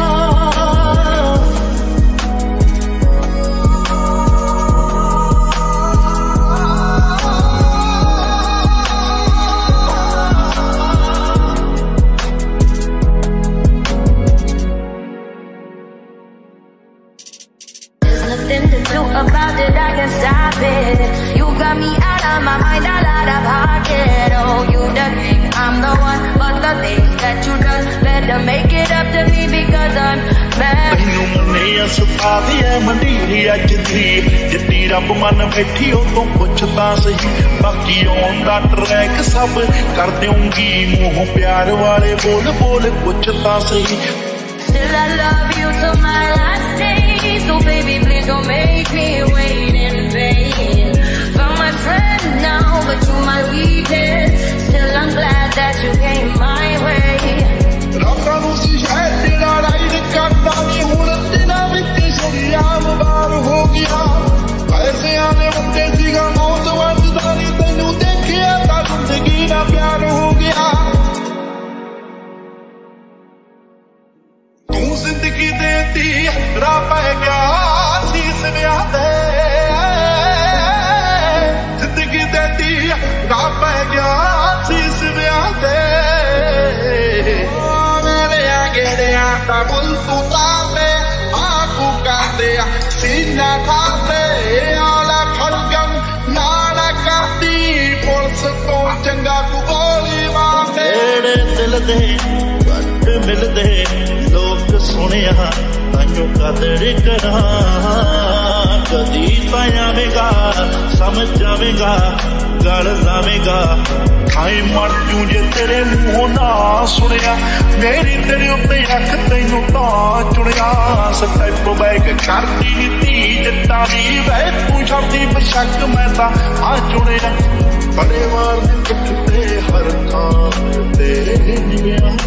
Nothing to do about it, I can stop it. You got me out of my mind, out of pocket. Oh, you the thing, I'm the one, but the things that you done better make it up to me because I'm bad. तैनू मन्निया सुता दी है मंडीरी अज दी जिद्दी रब मन बैठी ओ तू पुछ तां सही बाकी ऑन दा ट्रैक सब कर दूंगी मुंह प्यार वाले बोल बोल कुछ तां सही Still I love you till my last day. So baby please don't make me wait in vain. Found my friend now but you my weakness. Still I'm glad that you came my way. Rakha nu si hai tera ride karda ni hun tera vich shariam baar ho gaya aise aane vande siga maut vandda ni tainu dekhiya ta zindagi da pyar ho gaya तू जिंदगी देती राह पै गया शीस ब्याह दे जिंदगी देती राह पै गया शीस ब्याह दे मेरे आगे दिया ता बुल तू ताले आकू काते सीना खाते आला खड़गम नाला करती पुलिस तो चंगा तू गोली मार तेरे दिल दे घट मिलदे लोग सुनिया ताइयों कदर करा कदी पायावेगा समझ जावेगा गल जावेगा खाई मर जू जे तेरे मुंहों ना सुनिया मेरी तेरे उत्ते अख तैनू तां चुनिया स्टैप बैक करदी नी धी जट्टां दी वे तू शब्दी बशक मैं तां हां चुनिया बड़े वार दे पिट ते हर थां ते निया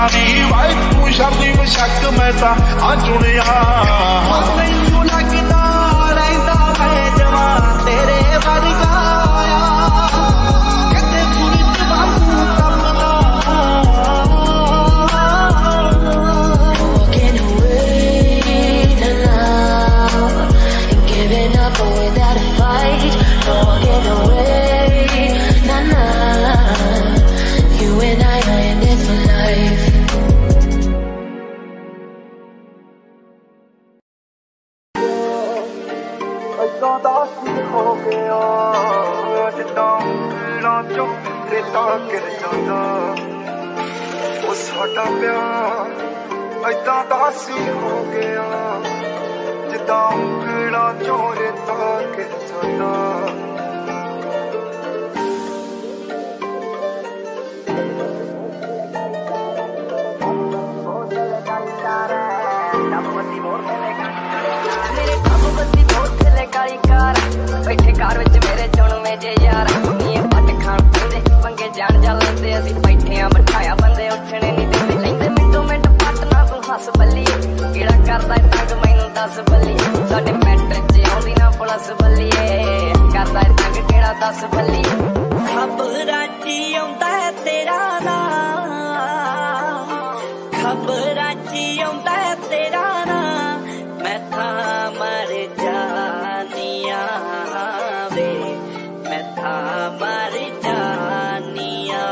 भी वाए तू शर्दी बशक मैं ता आ चुनिया मैनू लगदा रहिंदा मैं जवां तेरे वर्गा कदे पूरी वांगू तपदा walking away to love and giving up without a fight. Walking away, nah nah. You and I are in this for life. ਏਦਾਂ ਦਾ ਕੀ ਹੋ ਗਿਆ ਜਿੱਦਾਂ ਉਂਗਲਾਂ ਚੋਂ ਰੇਤਾ ਗਿਰ ਜਾਂਦਾ ਉਹ ਸਾਡਾ ਪਿਆਰ ਏਦਾਂ ਦਾ ਸੀ ਹੋ ਗਿਆ ਜਿੱਦਾਂ ਉਂਗਲਾਂ ਚੋਂ ਰੇਤਾ ਗਿਰ ਜਾਂਦਾ ਕਾਲੀ ਕਾਰ ਬੈਠੇ ਕਾਰ ਵਿੱਚ ਮੇਰੇ ਚੁਣਵੇਂ ਜੇ ਯਾਰ ਨੀਏ ਪੱਟ ਖਾਣ ਪੀਂਦੇ ਪੰਗੇ ਜਾਣ ਜਾ ਲੈਂਦੇ ਅਸੀਂ ਬੈਠੇ ਆ ਬਿਠਾਇਆ ਬੰਦੇ ਉੱਠਣੇ ਨਹੀਂ ਦਿੰਦੇ ਲੈਂਦੇ ਮਿੰਟੋ ਮਿੰਟ ਪੱਟ ਨਾ ਤੂੰ ਹੱਸ ਬੱਲੀ ਕਿਹੜਾ ਕਰਦਾ ਤੰਗ ਮੈਨੂੰ ਦੱਸ ਬੱਲੀ ਸਾਡੇ ਮੈਟਰ ਚ ਆਉਂਦੀ ਨਾ ਪੁਲਿਸ ਬੱਲੀਏ ਕਰਦਾ ਤੰਗ ਕਿਹੜਾ ਦੱਸ ਬੱਲੀ ਖਬਰਾਂ ਚ ਆਉਂਦਾ ਤੇਰਾ ਨਾਮ ਖਬਰਾਂ ਚ ਆਉਂਦਾ ਤੇਰਾ ਨਾਮ ਮੈਂ ਤਾਂ ਮਰ ਜਾਨੀਆਂ ਵੇ ਮੈਂ ਤਾਂ ਮਰ ਜਾਨੀਆਂ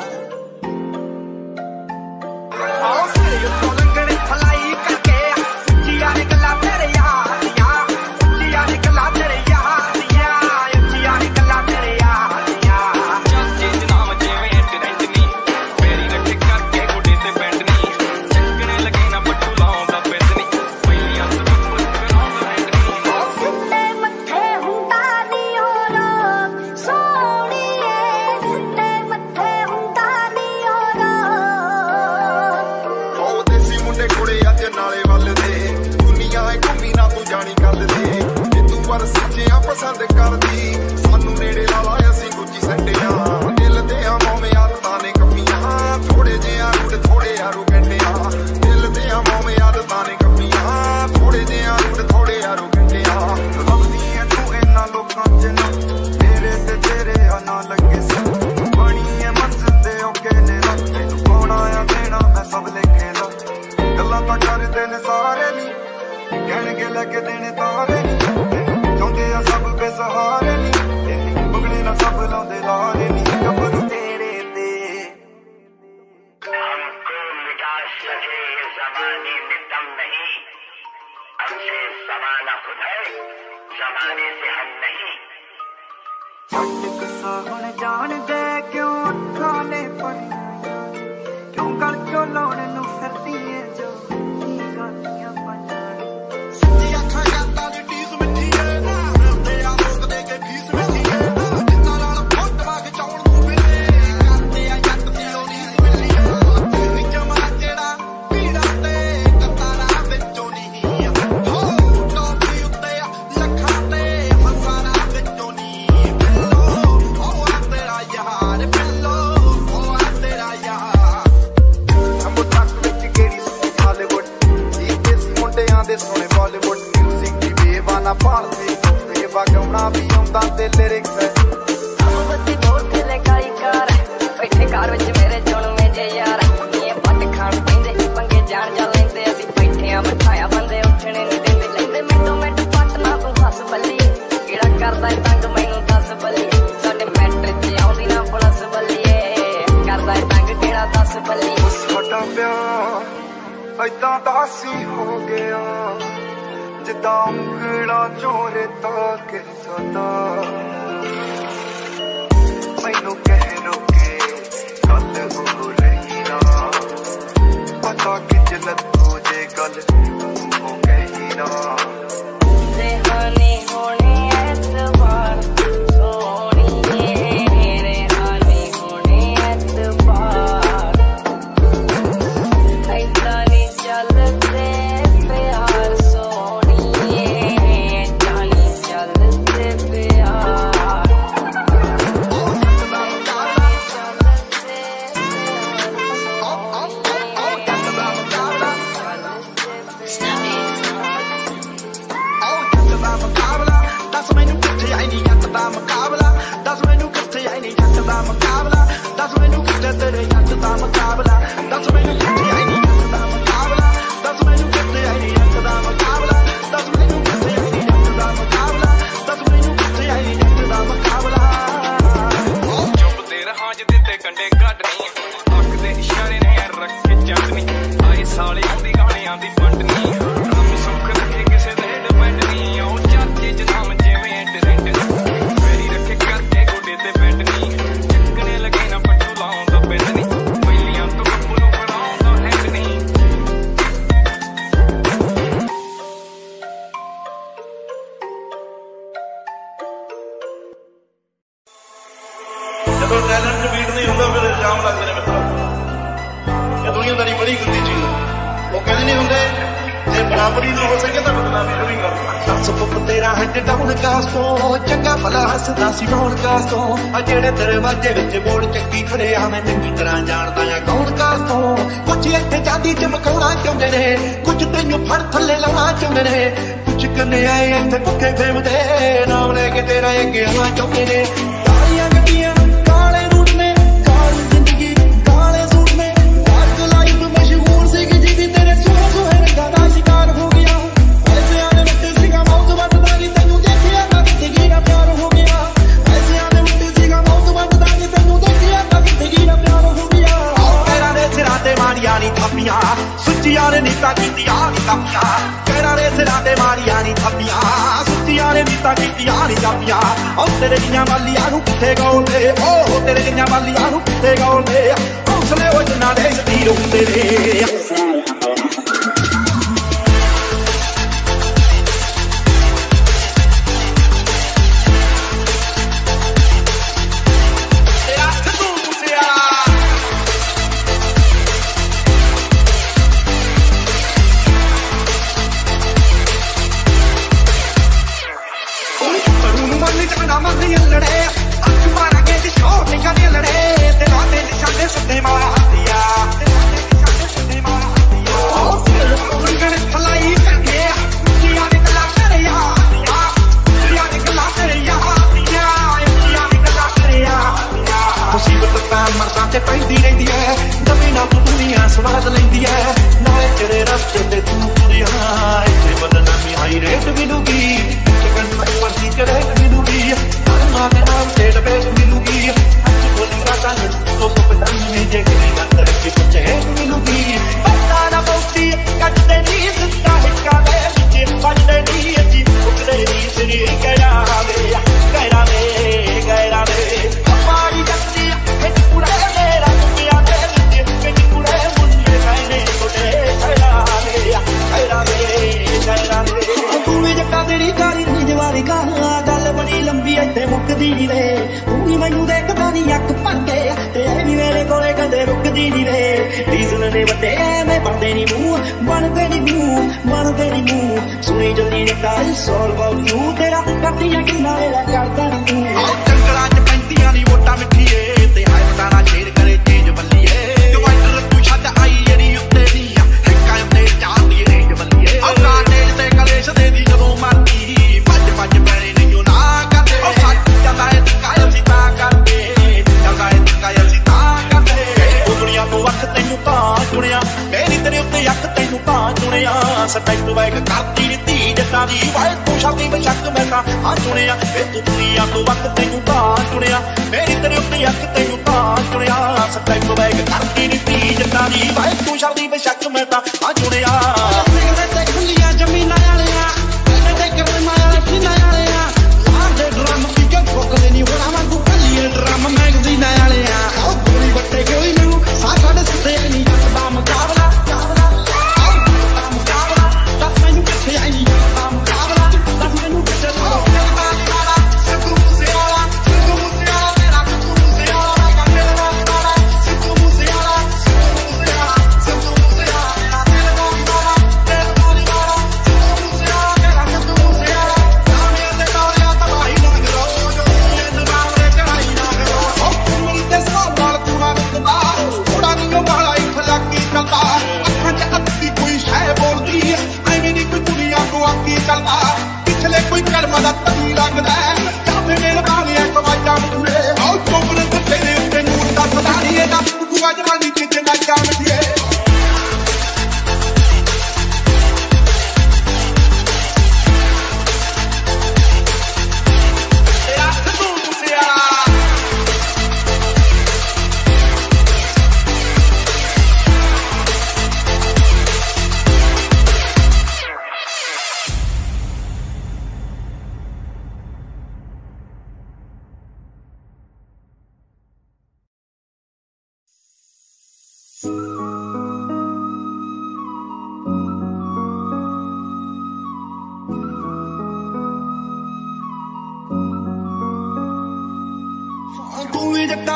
ਆਓ ਸਿਰੇ ਤੋਂ ਲੰਗੜੇ ਫਲਾਈ ਕਰਕੇ ਉੱਚੀਆਂ ਨੇ ਗੱਲਾਂ ਤੇਰੇ ਯਾਰ ਦੀਆਂ ਉੱਚੀਆਂ ਨੇ ਗੱਲਾਂ ਤੇਰੇ ਯਾਰ ਦੀਆਂ ਉੱਚੀਆਂ ਨੇ ਗੱਲਾਂ ਤੇਰੇ ਯਾਰ ਦੀਆਂ ਚਾਚੇ ਜਨਾਮ ਜਿਵੇਂ ਟਰੈਂਡ ਨਹੀਂ ਮੇਰੀ ਰੱਖ ਕਰਕੇ ਗੁੱਡੇ ਤੇ ਬੈਂਡ ਨਹੀਂ ਚੱਕਣੇ ਲੱਗੇ ਨਾ ਪੱਟੂ ਲਾਉਂਦਾ ਪੈਂਦ ਨਹੀਂ ਪਹਿਲੀਆਂ ਤੋਂ ਸਿੱਟੇ ਮੱਥੇ ਹੁੰਦਾ ਨੀ ਹੋਣਾ ਸੋਹਣੀਏ ਸਿੱਟੇ ਮੱਥੇ ਹੁੰਦਾ ਨੀ ਹੋਣਾ ਉਹ ਦੇਸੀ ਮੁੰਡੇ ਕੁੜੇ ਅੱਜ ਨਾਲੇ ਵੱਲ ਦੇ ਦੁਨੀਆ ਐ ਘੁੰਮੀ ਨਾ ਤੂੰ ਜਾਣੀ ਗੱਲ ਦੇ ਜੇ ਤੂੰ ਪਰ ਸੱਚਿਆਂ ਪਸੰਦ ਕਰਦੀ ਸਾਨੂੰ ਨੇੜੇ ਲਾ ਲਾ ਅਸੀਂ ਗੁੱਚੀ ਸੰਡਿਆਂ ਦਿਲ ਦੇ ਆ ਮੋਵੇਂ ਆਦਤਾਂ ਨੇ ਕਮੀਆਂ ਥੋੜੇ ਜਿਹਾ ਰੂਟ ਥੋੜੇ ਆਰੂ ਗੰਡਿਆਂ ਦਿਲ ਦੇ ਆ ਮੋਵੇਂ ਆਦਤਾਂ ਨੇ ਕਮੀਆਂ ਥੋੜੇ ਜਿਹਾ ਰੂਟ ਥੋੜੇ ਆਰੂ ਗੰਡਿਆਂ ਲੱਭਦੀ ਐ ਤੂੰ ਇਹਨਾਂ ਲੋਕਾਂ ਚ ਨਾ ਤੇਰੇ ਤੇ ਤੇਰੇ ਆ ਨਾ ਲੱਗੇ ਸੀ ਬਣੀ ਐ ਮੰਜ਼ਿਲ ਤੇ ਔਕੇ ਨੇ ਨਾ ਤੈਨੂੰ ਪਾਉਣਾ ਆ ਦੇਣਾ ਮੈਂ ਸਭ ਲਿਖੇ ਲਾ ਗੱਲਾਂ ਤਾਂ ਕਰਦੇ ਨੇ ਸਾਰੇ ਨੀ ਕਹਿਣਗੇ ਲੈ ਕੇ ਦੇਣੇ ਤਾਰੇ ਨੀ ਚਾਹੁੰਦੇ ਆ ਸਭ ਬੇਸਹਾਰੇ ਨੀ ਬਗੜੇ ਨਾ ਸਭ ਲਾਉਂਦੇ ਲਾਰੇ ਨੀ ਗੱਭਰੂ ਤੇਰੇ ਤੇ हमको मिटा सके ये जमाने में दम नहीं हमसे जमाना खुद है जमाने से हम नहीं ਛੱਡ ਗੁੱਸਾ ਹੁਣ ਜਾਣ ਦੇ ਕਿਉਂ ਅੱਖਾਂ ਨੇ ਭਰੀਆਂ ਕਿਉਂ ਗਲ ਚੋਂ ਲਾਉਣ ਨੂੰ ਫਿਰਦੀ ਏ ਜੋ ਕੀ ਗਾਲੀਆਂ ਪਾਈਆਂ ਸੱਚੀ ਅੱਖਾਂ ਜਾਂਦਾ ਦੀ ਟੀਸ ਮਿੱਠੀ ਏ ਨਾ ਤੇ ਆ ਲੋਕ ਦੇ ਕੇ ਫੀਸ ਮਿੱਠੀ ਏ ਜਿੰਨਾ ਨਾਲ ਫੋਟਵਾ ਖਿਚਾਉਣ ਨੂੰ ਫਿਰੇ ਕਰਦੇ ਆ ਜੱਟ ਦੀ ਲੋੜੀ ਮਿੱਠੀ ਏ ਜਮਾ ਜਿਹੜਾ ਪੀੜਾ ਤੇ ਕਤਾਰਾਂ ਵਿੱਚੋਂ ਨਹੀਂ ਹੋ ਟੋਪੀ ਉੱਤੇ ਲੱਖਾਂ ਤੇ ਹਜ਼ਾਰਾਂ ਵਿੱਚੋਂ ਨਹੀਂ ਬਿੱਲੋ ਉਹ ਆ ਤੇਰਾ ਯਾਰ ਬਿੱਲੋ ਉਹ ਆ ਤੇਰਾ ਯਾਰ ਅੰਬ ਤੱਕ ਵਿੱਚ ਕਿਹੜੀ ਸੁਣੀ ਹਾਲੀਵੁੱਡ ਇਹ ਦੇਸੀ ਮੁੰਡਿਆਂ ਦੇ ਸੋਹਣੇ ਬਾਲੀਵੁੱਡ ਮਿਊਜ਼ਿਕ ਦੀ ਵੇਵਾ ਨਾ ਭਾਲਦੇ ਵੇਵਾ ਗਾਉਣਾ ਵੀ ਆਉਂਦਾ ਤੇ ਲਿਰਿਕਸ ਬੱਤੀ ਬਹੁਤ ਥੱਲੇ ਕਾਲੀ ਕਾਰ ਬੈਠੇ ਕਾਰ ਵਿੱਚ ਮੇਰੇ ਚੁਣਵੇਂ ਜੇ ਯਾਰ ਨੀਏ ਪੱਟ ਖਾਣ ਪੀਂਦੇ ਪੰਗੇ ਜਾਣ ਜਾ ਲੈਂਦੇ ਅਸੀਂ ਬੈਠੇ ਆ ਬਿਠਾਇਆ ਬੰਦੇ ਉੱਠਣੇ ਨਹੀਂ ਦਿੰਦੇ ਲੈਂਦੇ ਮਿੰਟੋ ਮਿੰਟ ਪੱਟ ਨਾ ਤੂੰ ਹੱਸ ਬੱਲੀ ਕਿਹੜਾ ਕਰਦਾ ਤੰਗ ਮੈਨੂੰ ਦੱਸ ਬੱਲੀ ਸਾਡੇ ਮੈਟਰ ਚ ਆਉਂਦੀ ਨਾ ਪੁਲਿਸ ਬੱਲੀਏ ਕਰਦਾ ਤੰਗ ਕਿਹੜਾ ਦੱਸ ਬੱਲੀ ਸਾਡਾ ਪਿਆਰ ਏਦਾਂ ਦਾ ਸੀ ਹੋ ਗਿਆ ਜਿੱਦਾਂ ਉਂਗਲਾਂ ਚੋਂ ਰੇਤਾ ਗਿਰ ਜਾਂਦਾ ਮੈਨੂੰ ਕਹਿ ਲੋਕੇ ਗੱਲ ਹੋ ਰਹੀ ਨਾ ਪਤਾ ਕਿ ਜਲਤੂ ਜੇ ਗੱਲ ਹੋ ਗਈ ਨਾ रेहानी होने एतबार सोनिए रेहानी होने एतबार ऐसा नहीं चलते प्यार सोनिए ऐसा नहीं चलते प्यार ਦਿੱਤੇ ਕੰਡੇ ਕੱਢਣੀ ਅੱਖ ਦੇ ਇਸ਼ਾਰੇ ਨੇ ਰੱਖੇ ਚੰਦਨੀ ਆਏ ਸਾਲੇ ਆਉਂਦੀ ਗਾਣਿਆਂ ਦੀ ਪੰਡਨੀ ਰੱਬ ਸੁੱਖ ਰੱਖੇ ਕਿਸੇ ਦੇ ਡਿਪੈਂਡ ਨਹੀਂ ਉਹ ਚਾਚੇ ਚ ਨਾਮ ਜਿਵੇਂ ਟ੍ਰੈਂਡ ਮੇਰੀ ਰੱਖੇ ਕਰਕੇ ਗੋਡੇ ਤੇ ਬੈਂਡ ਨਹੀਂ ਚੱਕਣੇ ਲੱਗੇ ਨਾ ਪੱਟੂ ਲਾਉਣ ਦਾ ਪਿੰਡ ਨਹੀਂ ਪਹਿਲੀਆਂ ਤੋਂ ਕੱਪੂ ਨੂੰ ਬਣਾਉਣ ਦਾ ਹੈਂਡ ਨਹੀਂ ਜਦੋਂ ਟੈਲੈਂਟ ਬੀਟ ਨਹੀਂ ਹੁੰਦਾ ਫਿਰ ਇਲਜ਼ਾਮ ਲੱਗਦੇ ਨੇ ਮਿੱਤਰੋ ਇਹ ਦੁਨੀਆਦਾਰੀ ਬੜੀ ਗੰਦੀ ਚੀਜ਼ ਹੈ ਉਹ ਕਹਿੰਦੇ ਨਹੀਂ ਹੁੰਦੇ ਜੇ ਬਰਾਬਰੀ ਨਾ ਹੋ ਸਕੇ ਤਾਂ ਬਦਨਾਮੀ ਵੀ ਕਰਦਾ ਦੱਸ ਪੁੱਤ ਤੇਰਾ ਹੈਡ ਡਾਊਨ ਕਾਸ ਤੋਂ ਚੰਗਾ ਭਲਾ ਹੱਸਦਾ ਸੀ ਡਾਊਨ ਕਾਸ ਤੋਂ ਆ ਜਿਹੜੇ ਦਰਵਾਜ਼ੇ ਵਿੱਚ ਬੋੜ ਚੱਕੀ ਖੜੇ ਆ ਮੈਂ ਚੰਗੀ ਤਰ੍ਹਾਂ ਜਾਣਦਾ ਆ ਕੌਣ ਕਾਸ ਤੋਂ ਕੁਝ ਇੱਥੇ ਚਾਂਦੀ ਚਮਕਾਉਣਾ ਚਾਹੁੰਦੇ ਨੇ ਕੁਝ ਤੈਨੂੰ ਫੜ ਥੱਲੇ ਲਾਉਣਾ ਚਾਹੁੰਦੇ ਨੇ ਕੁਝ ਕੰਨੇ ਆਏ ਇੱਥੇ ਭੁੱਖੇ ਫੇਮਦੇ ਨਾਮ ਲੈ ਕੇ ਤੇਰਾ ਅੱਗੇ ਆਉਣਾ ਚਾਹੁੰਦੇ ਨੇ ਕਾਲੀਆਂ ਗੱਡੀਆਂ ਸੁੱਚੀਆਂ ਨੇ ਨੀਤਾਂ ਕੀਤੀਆਂ ਨੀ ਕਾਪੀਆਂ ਕਹਿਣਾ ਨੇ ਸਿਰਾਂ ਤੇ ਮਾਰੀਆਂ ਨੀ ਥਾਪੀਆਂ ਸੁੱਚੀਆਂ ਨੇ ਨੀਤਾਂ ਕੀਤੀਆਂ ਨੀ ਕਾਪੀਆਂ ਉਹ ਤੇਰੇ ਦੀਆਂ ਵਾਲੀਆਂ ਨੂੰ ਕਿੱਥੇ ਗਾਉਂਦੇ ਉਹ ਤੇਰੇ ਦੀਆਂ ਵਾਲੀਆਂ ਨੂੰ ਕਿੱਥੇ ਗਾਉਂਦੇ ਹੌਸਲੇ ਉਹ ਜਿਨ੍ਹਾਂ ਦੇ ਸਤੀਰ ਹੁੰਦੇ ਨੇ ਪੈਂਦੀ ਰਹਿੰਦੀ ਐ ਨਵੀਂ ਨਾ ਦੁਨੀਆ ਸਵਾਦ ਲੈਂਦੀ ਐ ਨਾਲੇ ਤੇਰੇ ਰਸਤੇ ਤੇ ਤੂੰ ਤੁਰਿਆ ਇੱਥੇ ਬਦਨਾਮੀ ਹਾਈ ਰੇਟ ਮਿਲੂਗੀ ਚਿਕਨ ਪਰਸੀ ਕਰੇ ਮਿਲੂਗੀ ਮਾਂ ਦੇ ਨਾਮ ਤੇ ਡਬੇਸ ਮਿਲੂਗੀ ਅੱਜ ਬੋਲੀ ਰਾਤਾਂ ਨੂੰ ਤੋਂ ਪਤਾਨੀ ਜੇ ਕਿ ਨਾ ਤਰੱਕੀ ਪੁੱਛੇ ਮਿਲੂਗੀ ਪਤਾ ਨਾ ਬੋਤੀ ਕੱਟਦੇ ਨਹੀਂ ਸੁੱਤਾ ਹਿੱਕਾ ਦੇ ਵਿੱਚ ਵੱਜਦੇ ਨਹੀਂ ਅਸੀਂ ਉਗਦੇ ਨਹੀਂ ਸਰੀ ਕਹਿਰਾ ਵੇ ਕਹਿਰਾ ਵੇ ਕਹਿਰਾ ਵੇ ਮਾਰੀ ਜੱਤੀ ਇੱਕ ਪੂਰਾ ਗੱਲ ਬੜੀ ਲੰਬੀ ਇੱਥੇ ਮੁੱਕਦੀ ਨੀ ਵੇ ਤੂੰ ਵੀ ਮੈਨੂੰ ਦੇਖਦਾ ਨੀ ਅੱਖ ਭਰ ਕੇ ਤੇ ਇਹ ਵੀ ਮੇਰੇ ਕੋਲੇ ਕਦੇ ਰੁਕਦੀ ਨੀ ਵੇ ਡੀਜ਼ਲ ਨੇ ਵੱਡੇ ਮੈਂ ਬਣਦੇ ਨੀ ਮੂੰਹ ਬਣਦੇ ਨੀ ਮੂੰਹ ਬਣਦੇ ਨੀ ਮੂੰਹ ਸੁਣੀ ਜਲਦੀ ਨਿਕਾਲ ਸੋਲ ਅਬਾਊਟ ਯੂ ਤੇਰਾ ਕਰਦੀਆਂ ਕਿੰਨਾ ਵੇਲਾ ਕਰਦਾ ਨੀ ਤੂੰ ਜੰਗਲਾਂ ਚ ਪੈਂਦੀਆਂ ਨੀ ਵੋਟਾਂ ਮਿੱਠੀਏ ਤੇ ਹਾਏ ਪਟਾਣਾ ਛੇੜ ਕਰੇ ਤੇਜ ਬੱਲੀਏ ਡਿਵਾਈਡਰ ਤੂੰ ਛੱਡ ਆਈ ਜਿਹੜੀ ਉੱਤੇ ਨੀ ਆ ਠੇਕਾ ਉੱਤੇ ਚਾਹਦੀ ਰੇਂਜ ਬੱਲੀਏ ਉਹ ਕਾਟੇਜ ਤੇ ਕਲੇਸ਼ ਦੇ ਦੀ ਜਦੋਂ ਮਰਦੀ ਭੱਜ ਭੱਜ ਪੈਣੇ ਨਹੀਂ ਉਹ ਨਾ ਕਰਦੇ ਉਹ ਸੱਚ ਜਾਂਦਾ ਏ ਕਾਇਲ ਸੀ ਤਾਂ ਕਰਦੇ ਜਾਂਦਾ ਏ ਕਾਇਲ ਸੀ ਤਾਂ ਕਰਦੇ ਉਹ ਦੁਨੀਆ ਤੋਂ ਵੱਖ ਤੈਨੂੰ ਤਾਂ ਚੁਣਿਆ ਮੇਰੀ ਤੇਰੇ ਉੱਤੇ ਅੱਖ ਤੈਨੂੰ ਤਾਂ ਚੁਣਿਆ ਸਟੈਪ ਬੈਕ ਕਰਦੀ ਨੀ ਧੀ ਜੱਟਾਂ ਦੀ ਵਾਏ ਤੂੰ ਸ਼ਾਦੀ ਬਸ਼ੱਕ ਮੈਂ ਤਾਂ ਆ ਚੁਣਿਆ ਵੇ ਤੂੰ ਦੁਨੀਆ ਤੋਂ ਵੱਖ ਤੈਨੂੰ ਤਾਂ ਚੁਣਿਆ ਮੇਰੀ ਤੇਰੇ ਉੱਤੇ ਅੱਖ ਤੈਨੂੰ ਤਾਂ ਚੁਣਿਆ ਸਟੈਪ ਬੈਕ ਕਰਦੀ ਨੀ ਧੀ ਜੱਟਾਂ ਦੀ ਵਾਏ ਤੂੰ ਸ਼ਾਦੀ ਬਸ਼ੱਕ ਮੈਂ ਤਾਂ ਆ ਚੁਣਿਆ ਤੇ ਖੁੱਲੀਆਂ ਜ਼ਮੀਨਾਂ ਵਾਲਿਆਂ ਤੇ ਕਰਮਾਂ ਵਾਲੇ ਸੀਨਾ ਵਾਲਿਆਂ ਸਾਡੇ ਡਰਮ ਕੀ ਕੇ ਫੋਕਦੇ ਨਹੀਂ ਹੋਣਾ ਵਾਂਗੂ ਕੱਲੀਏ ਡਰਮ ਮੈਗਜ਼ੀਨਾਂ ਵਾਲਿਆਂ ਉਹ ਗੋਲੀ ਵੱਟੇ ਕੋਈ ਨੂੰ ਸਾ ਸਾਡੇ ਸਿੱਧੇ ਨਹੀਂ ਦਾ ਮੁਕਾਬਲਾ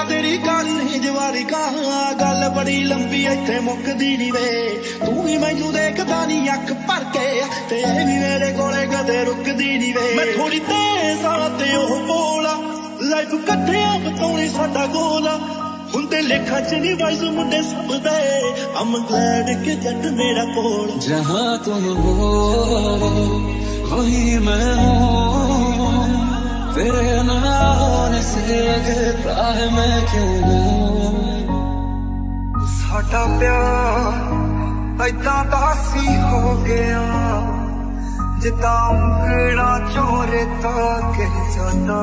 तेरी काली जवारी कहा गल बड़ी लंबी इत्थे मुकदी नी वे तू भी मैनू देखदा नी अख भर के ते भी मेरे कोले कदे रुकदी नी वे मैं थोड़ी तेज आ ते ओह बोला लाइफ कट्ठे बताउणी साडा गोला हुंदे लेखा च नी वाइज मुंडे सब दे I'm glad कि जट मेरा कोल जहां तुम हो वही मैं हूं तेरे ना होने से लगता है मैं क्यों हूं साडा प्यार ऐदां दा सी हो गया जिदा उंगड़ा चोरे तक जाता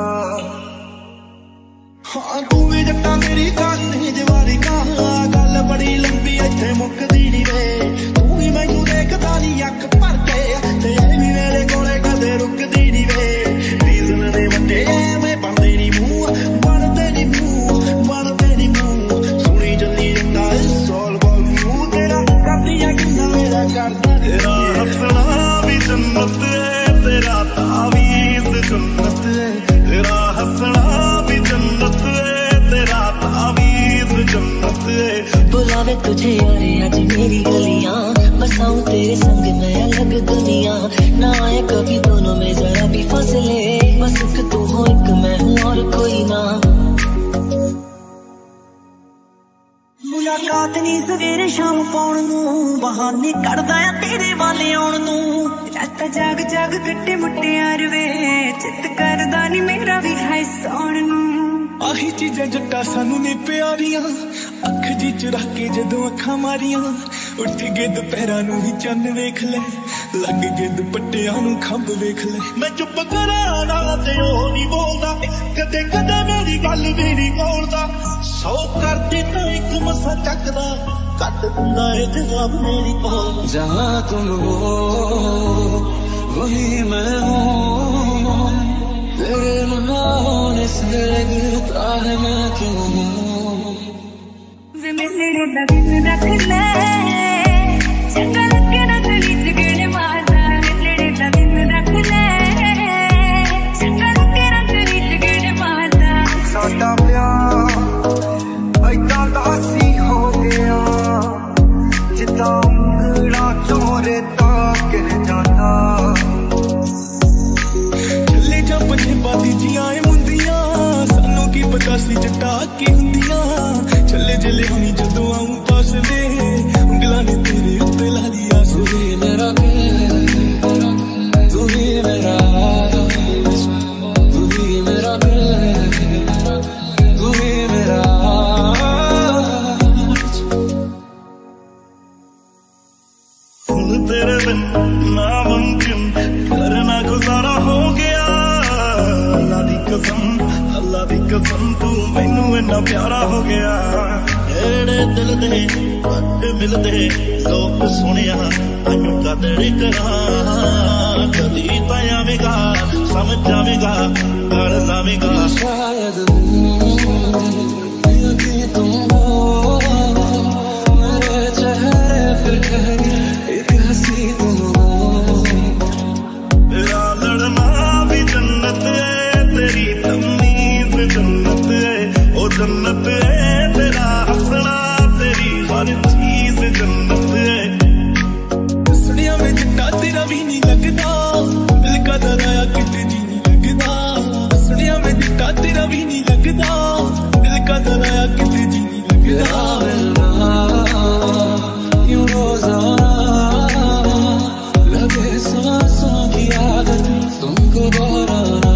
हाँ तू भी जट्टा मेरी काली जवारी कहा गल बड़ी लंबी इत्थे मुकदी नी वे तू भी मैनू देखदा नी अख भर के ते भी मेरे कोले कदे रुकदी नी वे रीजन ने वड्डे मैं बनदे नी मूंह बनदे नी मूंह बनदे नी मूंह सुनी जल्दी जट्टा सॉल बाल यू तेरा करदियां किन्ना मेरा करदा तेरा हसना भी जन्नत है तेरा तावीज़ जन्नत है तेरा हसना भी जन्नत है तेरा तावीज़ जन्नत है बुलावे तुझे यारे आज मेरी गलियां बसाऊं तेरे संग मैं अलग दुनिया ना आए कभी दोनों में जरा भी फसले बस एक तू हो एक मैं हूँ और कोई ना मुलाकात नी सवेरे शाम पाउण नूं बहाने करदा आ तेरे वाले आउण नूं रातां जाग जाग कट्टे मुट्टियार वे चित करदा नी मेरा भी है सौण नूं आही चीज़ां जट्टा सानू ने प्यारियां अख जी चुरा के जदों अखां मारियां उठ गए दुपहरां नूं ही चंद वेख ले लग गए दुपट्टियां नूं खंभ वेख ले मैं चुप करां ना ते ओह नहीं बोलदा कदे कदे मेरी गल भी नहीं बोलदा सौ करदी तां इक मसा चकदा कट दिंदा ए जवाब मेरी कोल जहां तुम हो वही मैं हूं तेरे ना होने से लगता है मैं क्यों हूं वे मिलने दा दिन रख ले चंगा लगे ना गली च गेड़े मारदा मिलने दा दिन रख ले चंगा लगे ना गली च गेड़े मारदा साडा प्यार ऐदां दा सी हो गया जिदा उंगड़ा चोरे तक जाता बादी जियां मुंदियां सानू की पता सी जट्टा की हुंदियां चले चले हुनी जदों आऊं पास वे उंगलां ने तेरे उत्ते ला दिया तू ही मेरा तू ही मेरा तू ही मेरा तू ही मेरा हुन तेरे बिन नामुमकिन करना गुजारा हो गया अल्लाह दी कसम तू मैनू इन्ना प्यारा हो गया एड़े दिल दे पट मिलदे लोग सुनिया अनु कदर करा कदी पायावेगा समझ जावेगा कर लावेगा शायद तुम हो मेरे चेहरे पे एक हंसी तुम हो तेरा लड़ना भी जन्नत है तेरी तमीज़ जन्नत है ओ जन्नत है तेरा हंसना तेरी हर चीज जन्नत है सुनिया में जितना तेरा भी नहीं लगदा दिल का दराया किते जी नहीं लगदा सुनिया में जितना तेरा भी नहीं लगदा दिल का दराया किते जी नहीं लगदा यूं रोजाना लगे सांसों की आदत तुमको दोहराना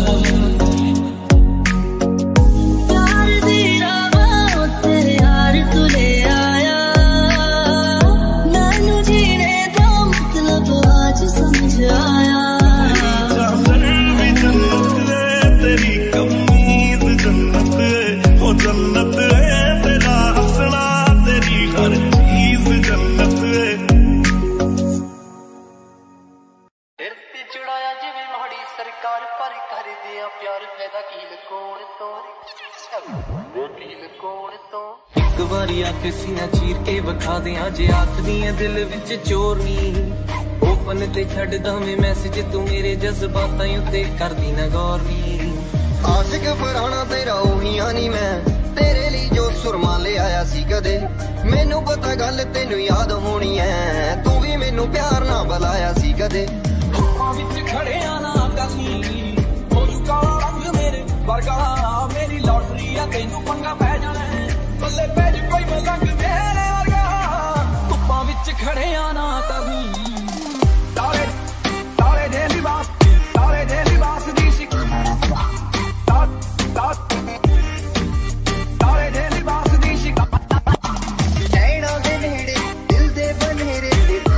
एक बारी आके सीना चीर के विखा दियां जे आखदियां दिल विच चोर नी ओपन ते छड्डदा मैं मैसेज तू मेरे जज्बातां उत्ते करदी ना गौर नी आशिक फराना तेरा ओही नी मैं तेरे लिए जो सुरमा ले आया सी कदे मैनू पता गल तेनू याद होनी है तू भी मैनू प्यार ना बुलाया सी कदे खड़े आना करनी हो चुका रंग मेरे वर्गा मेरी लॉटरी आ तेनू पंगा पै जाना है बल्ले पै जी कोई मलंग मेरे वर्गा धुप्पां विच खड़े आना करनी तारे तारे दे लिबास तारे दे लिबास दी शिक तात तात तारे दे लिबास दी शिक नैना दे नेड़े दिल दे बनेरे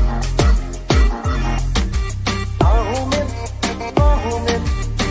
आहों में बाहों में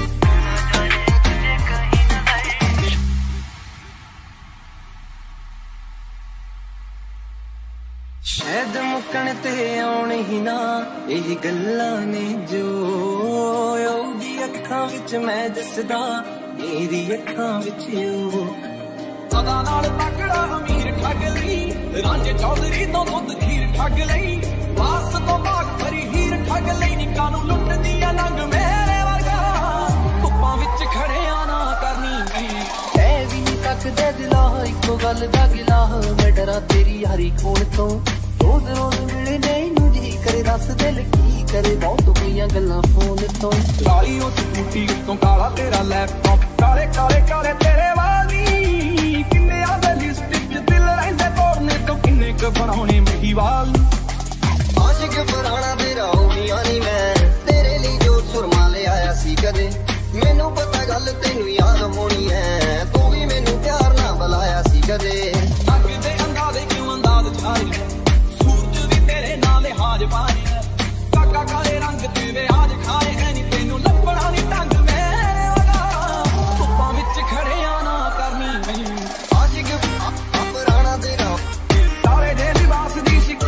शायद मुकण ते आउण ही ना यही गल्लां ने जो ओदी अखां विच मैं दसदा मेरी अखां विच ओ सदा नाल तकड़ा अमीर ठग लई रांझे चौधरी तो दुध खीर ठग लई वास तो बाग भरी हीर ठग लई निकां नूं लुट दिया लंग मेरे वर्गा धुप्पां विच खड़े आना करनी ऐ भी नहीं सकदे दिला इको गल दा गिला मैं डरा तेरी यारी खोण तो रोज रोज मिलने नूं जी करे दस दिल की करे बहुत होईयां गल्लां फोन तो लाई उस बूटी तो काला तेरा लैपटॉप काले काले काले तेरे वाली किन्ने आदे लिस्ट च दिल रहिंदे तोड़ने तो किन्ने क बनाउणे मेरी वाल आशिक फराना तेरा होनिया नहीं मैं तेरे लिए जो सुरमा ले आया सी कदे मैनू पता गल तेनू याद होनी है तू भी मैनू प्यार ना बुलाया सी कदे अग दे अंदाजे क्यों अंदाज छाई सूरज भी तेरे नाल हाज पाए काका काले रंग तेरे आज खाए है नी तेनू लपड़ा नी ढंग मेरे वाला धुप्पां विच खड़े आना करनी आशिक फराना तेरा तारे दे लिबास दी शिक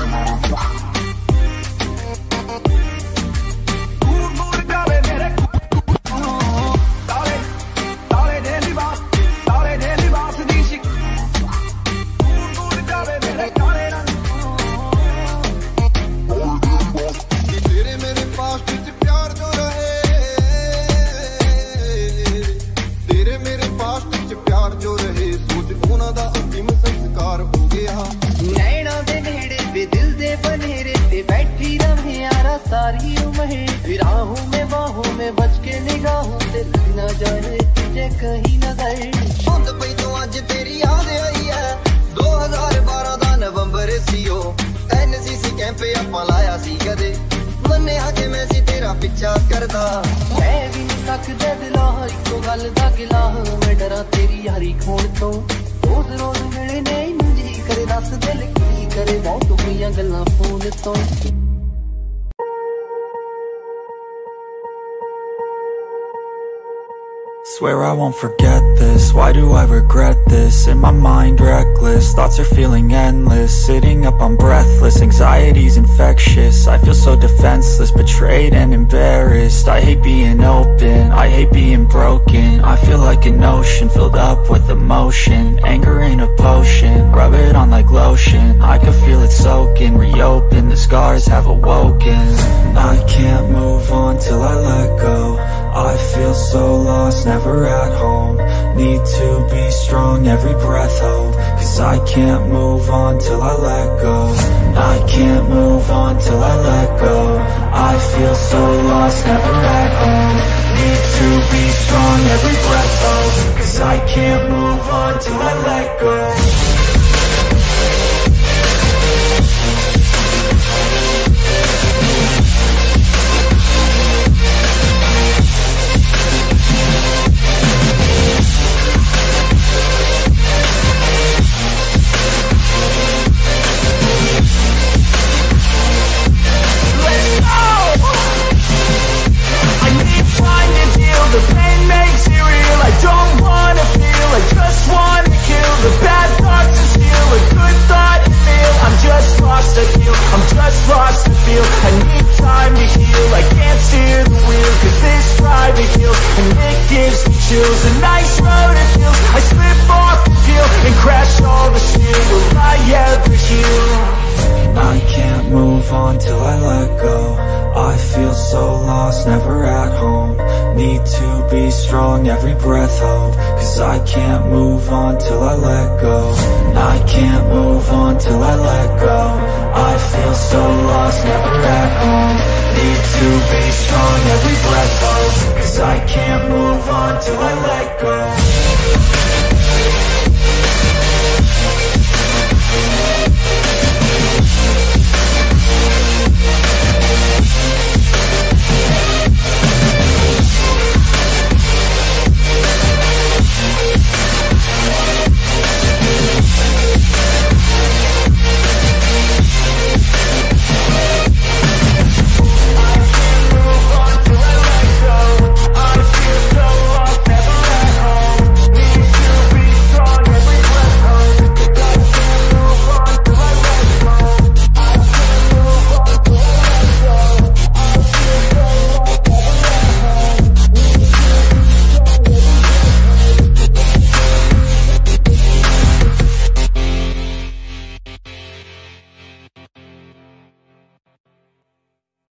दूर दूर जावे मेरे तारे तारे दे लिबास तारे दे लिबास दी शिक दूर दूर जावे मेरे काले रंग तेरे मेरे पास्ट च प्यार जो रहे तेरे मेरे पास्ट च प्यार जो रहे सोच ਉਹਨਾਂ ਦਾ ਅੰतिम संस्कार हो गया नैना दे नेड़े वे दिल दे बनेरे ते बैठी रहे यारा सारी उम्र राहों में बाहों में बच के निगाहों से न जाए तुझे कहीं नजर सुंद पई तो अज तेरी याद आई है दो हज़ार बारह दा नवंबर सीओ एनसीसी कैंप ਆਪਾਂ ਲਾਇਆ ਸੀ ਕਦੇ ਮੰਨਿਆ ਕਿ ਮੈਂ ਸੀ ਤੇਰਾ ਪਿੱਛਾ ਕਰਦਾ मैं भी नहीं सकदे दिला इको गल दा गिला मैं डरा तेरी यारी खोण तो रोज रोज मिलने नूं जी करे दस दिल की करे बहुत होईयां गल्लां फोन तो Swear I won't forget this, why do I regret this? In my mind reckless, thoughts are feeling endless. Sitting up I'm breathless, anxiety's infectious. I feel so defenseless, betrayed and embarrassed. I hate being open, I hate being broken. I feel like an ocean, filled up with emotion. Anger ain't a potion, rub it on like lotion. I can feel it soaking, reopen, the scars have awoken. I can't move on till I let go. I feel so lost, never at home. Need to be strong, every breath hold. Cause I can't move on till I let go. I can't move on till I let go. I feel so lost, never at home. Need to be strong, every breath hold. Cause I can't move on till I let go. The pain makes it real. I don't wanna feel, I just wanna kill the bad thoughts and steal a good thought and feel. I'm just lost to feel, I'm just lost to feel. I need time to heal, I can't steer the wheel. Cause this drive it kills, and it gives me chills. A nice road it feels, I slip off the peel and crash all the steel. Will I ever heal? I can't move on till I let go. I feel so lost, never at home. Need to be strong, every breath hold. Cause Cause I can't move on till I let go. I can't move on till I let go. I feel so lost, never at home. Need to be strong, every breath holds. Cause I can't move on till I let go.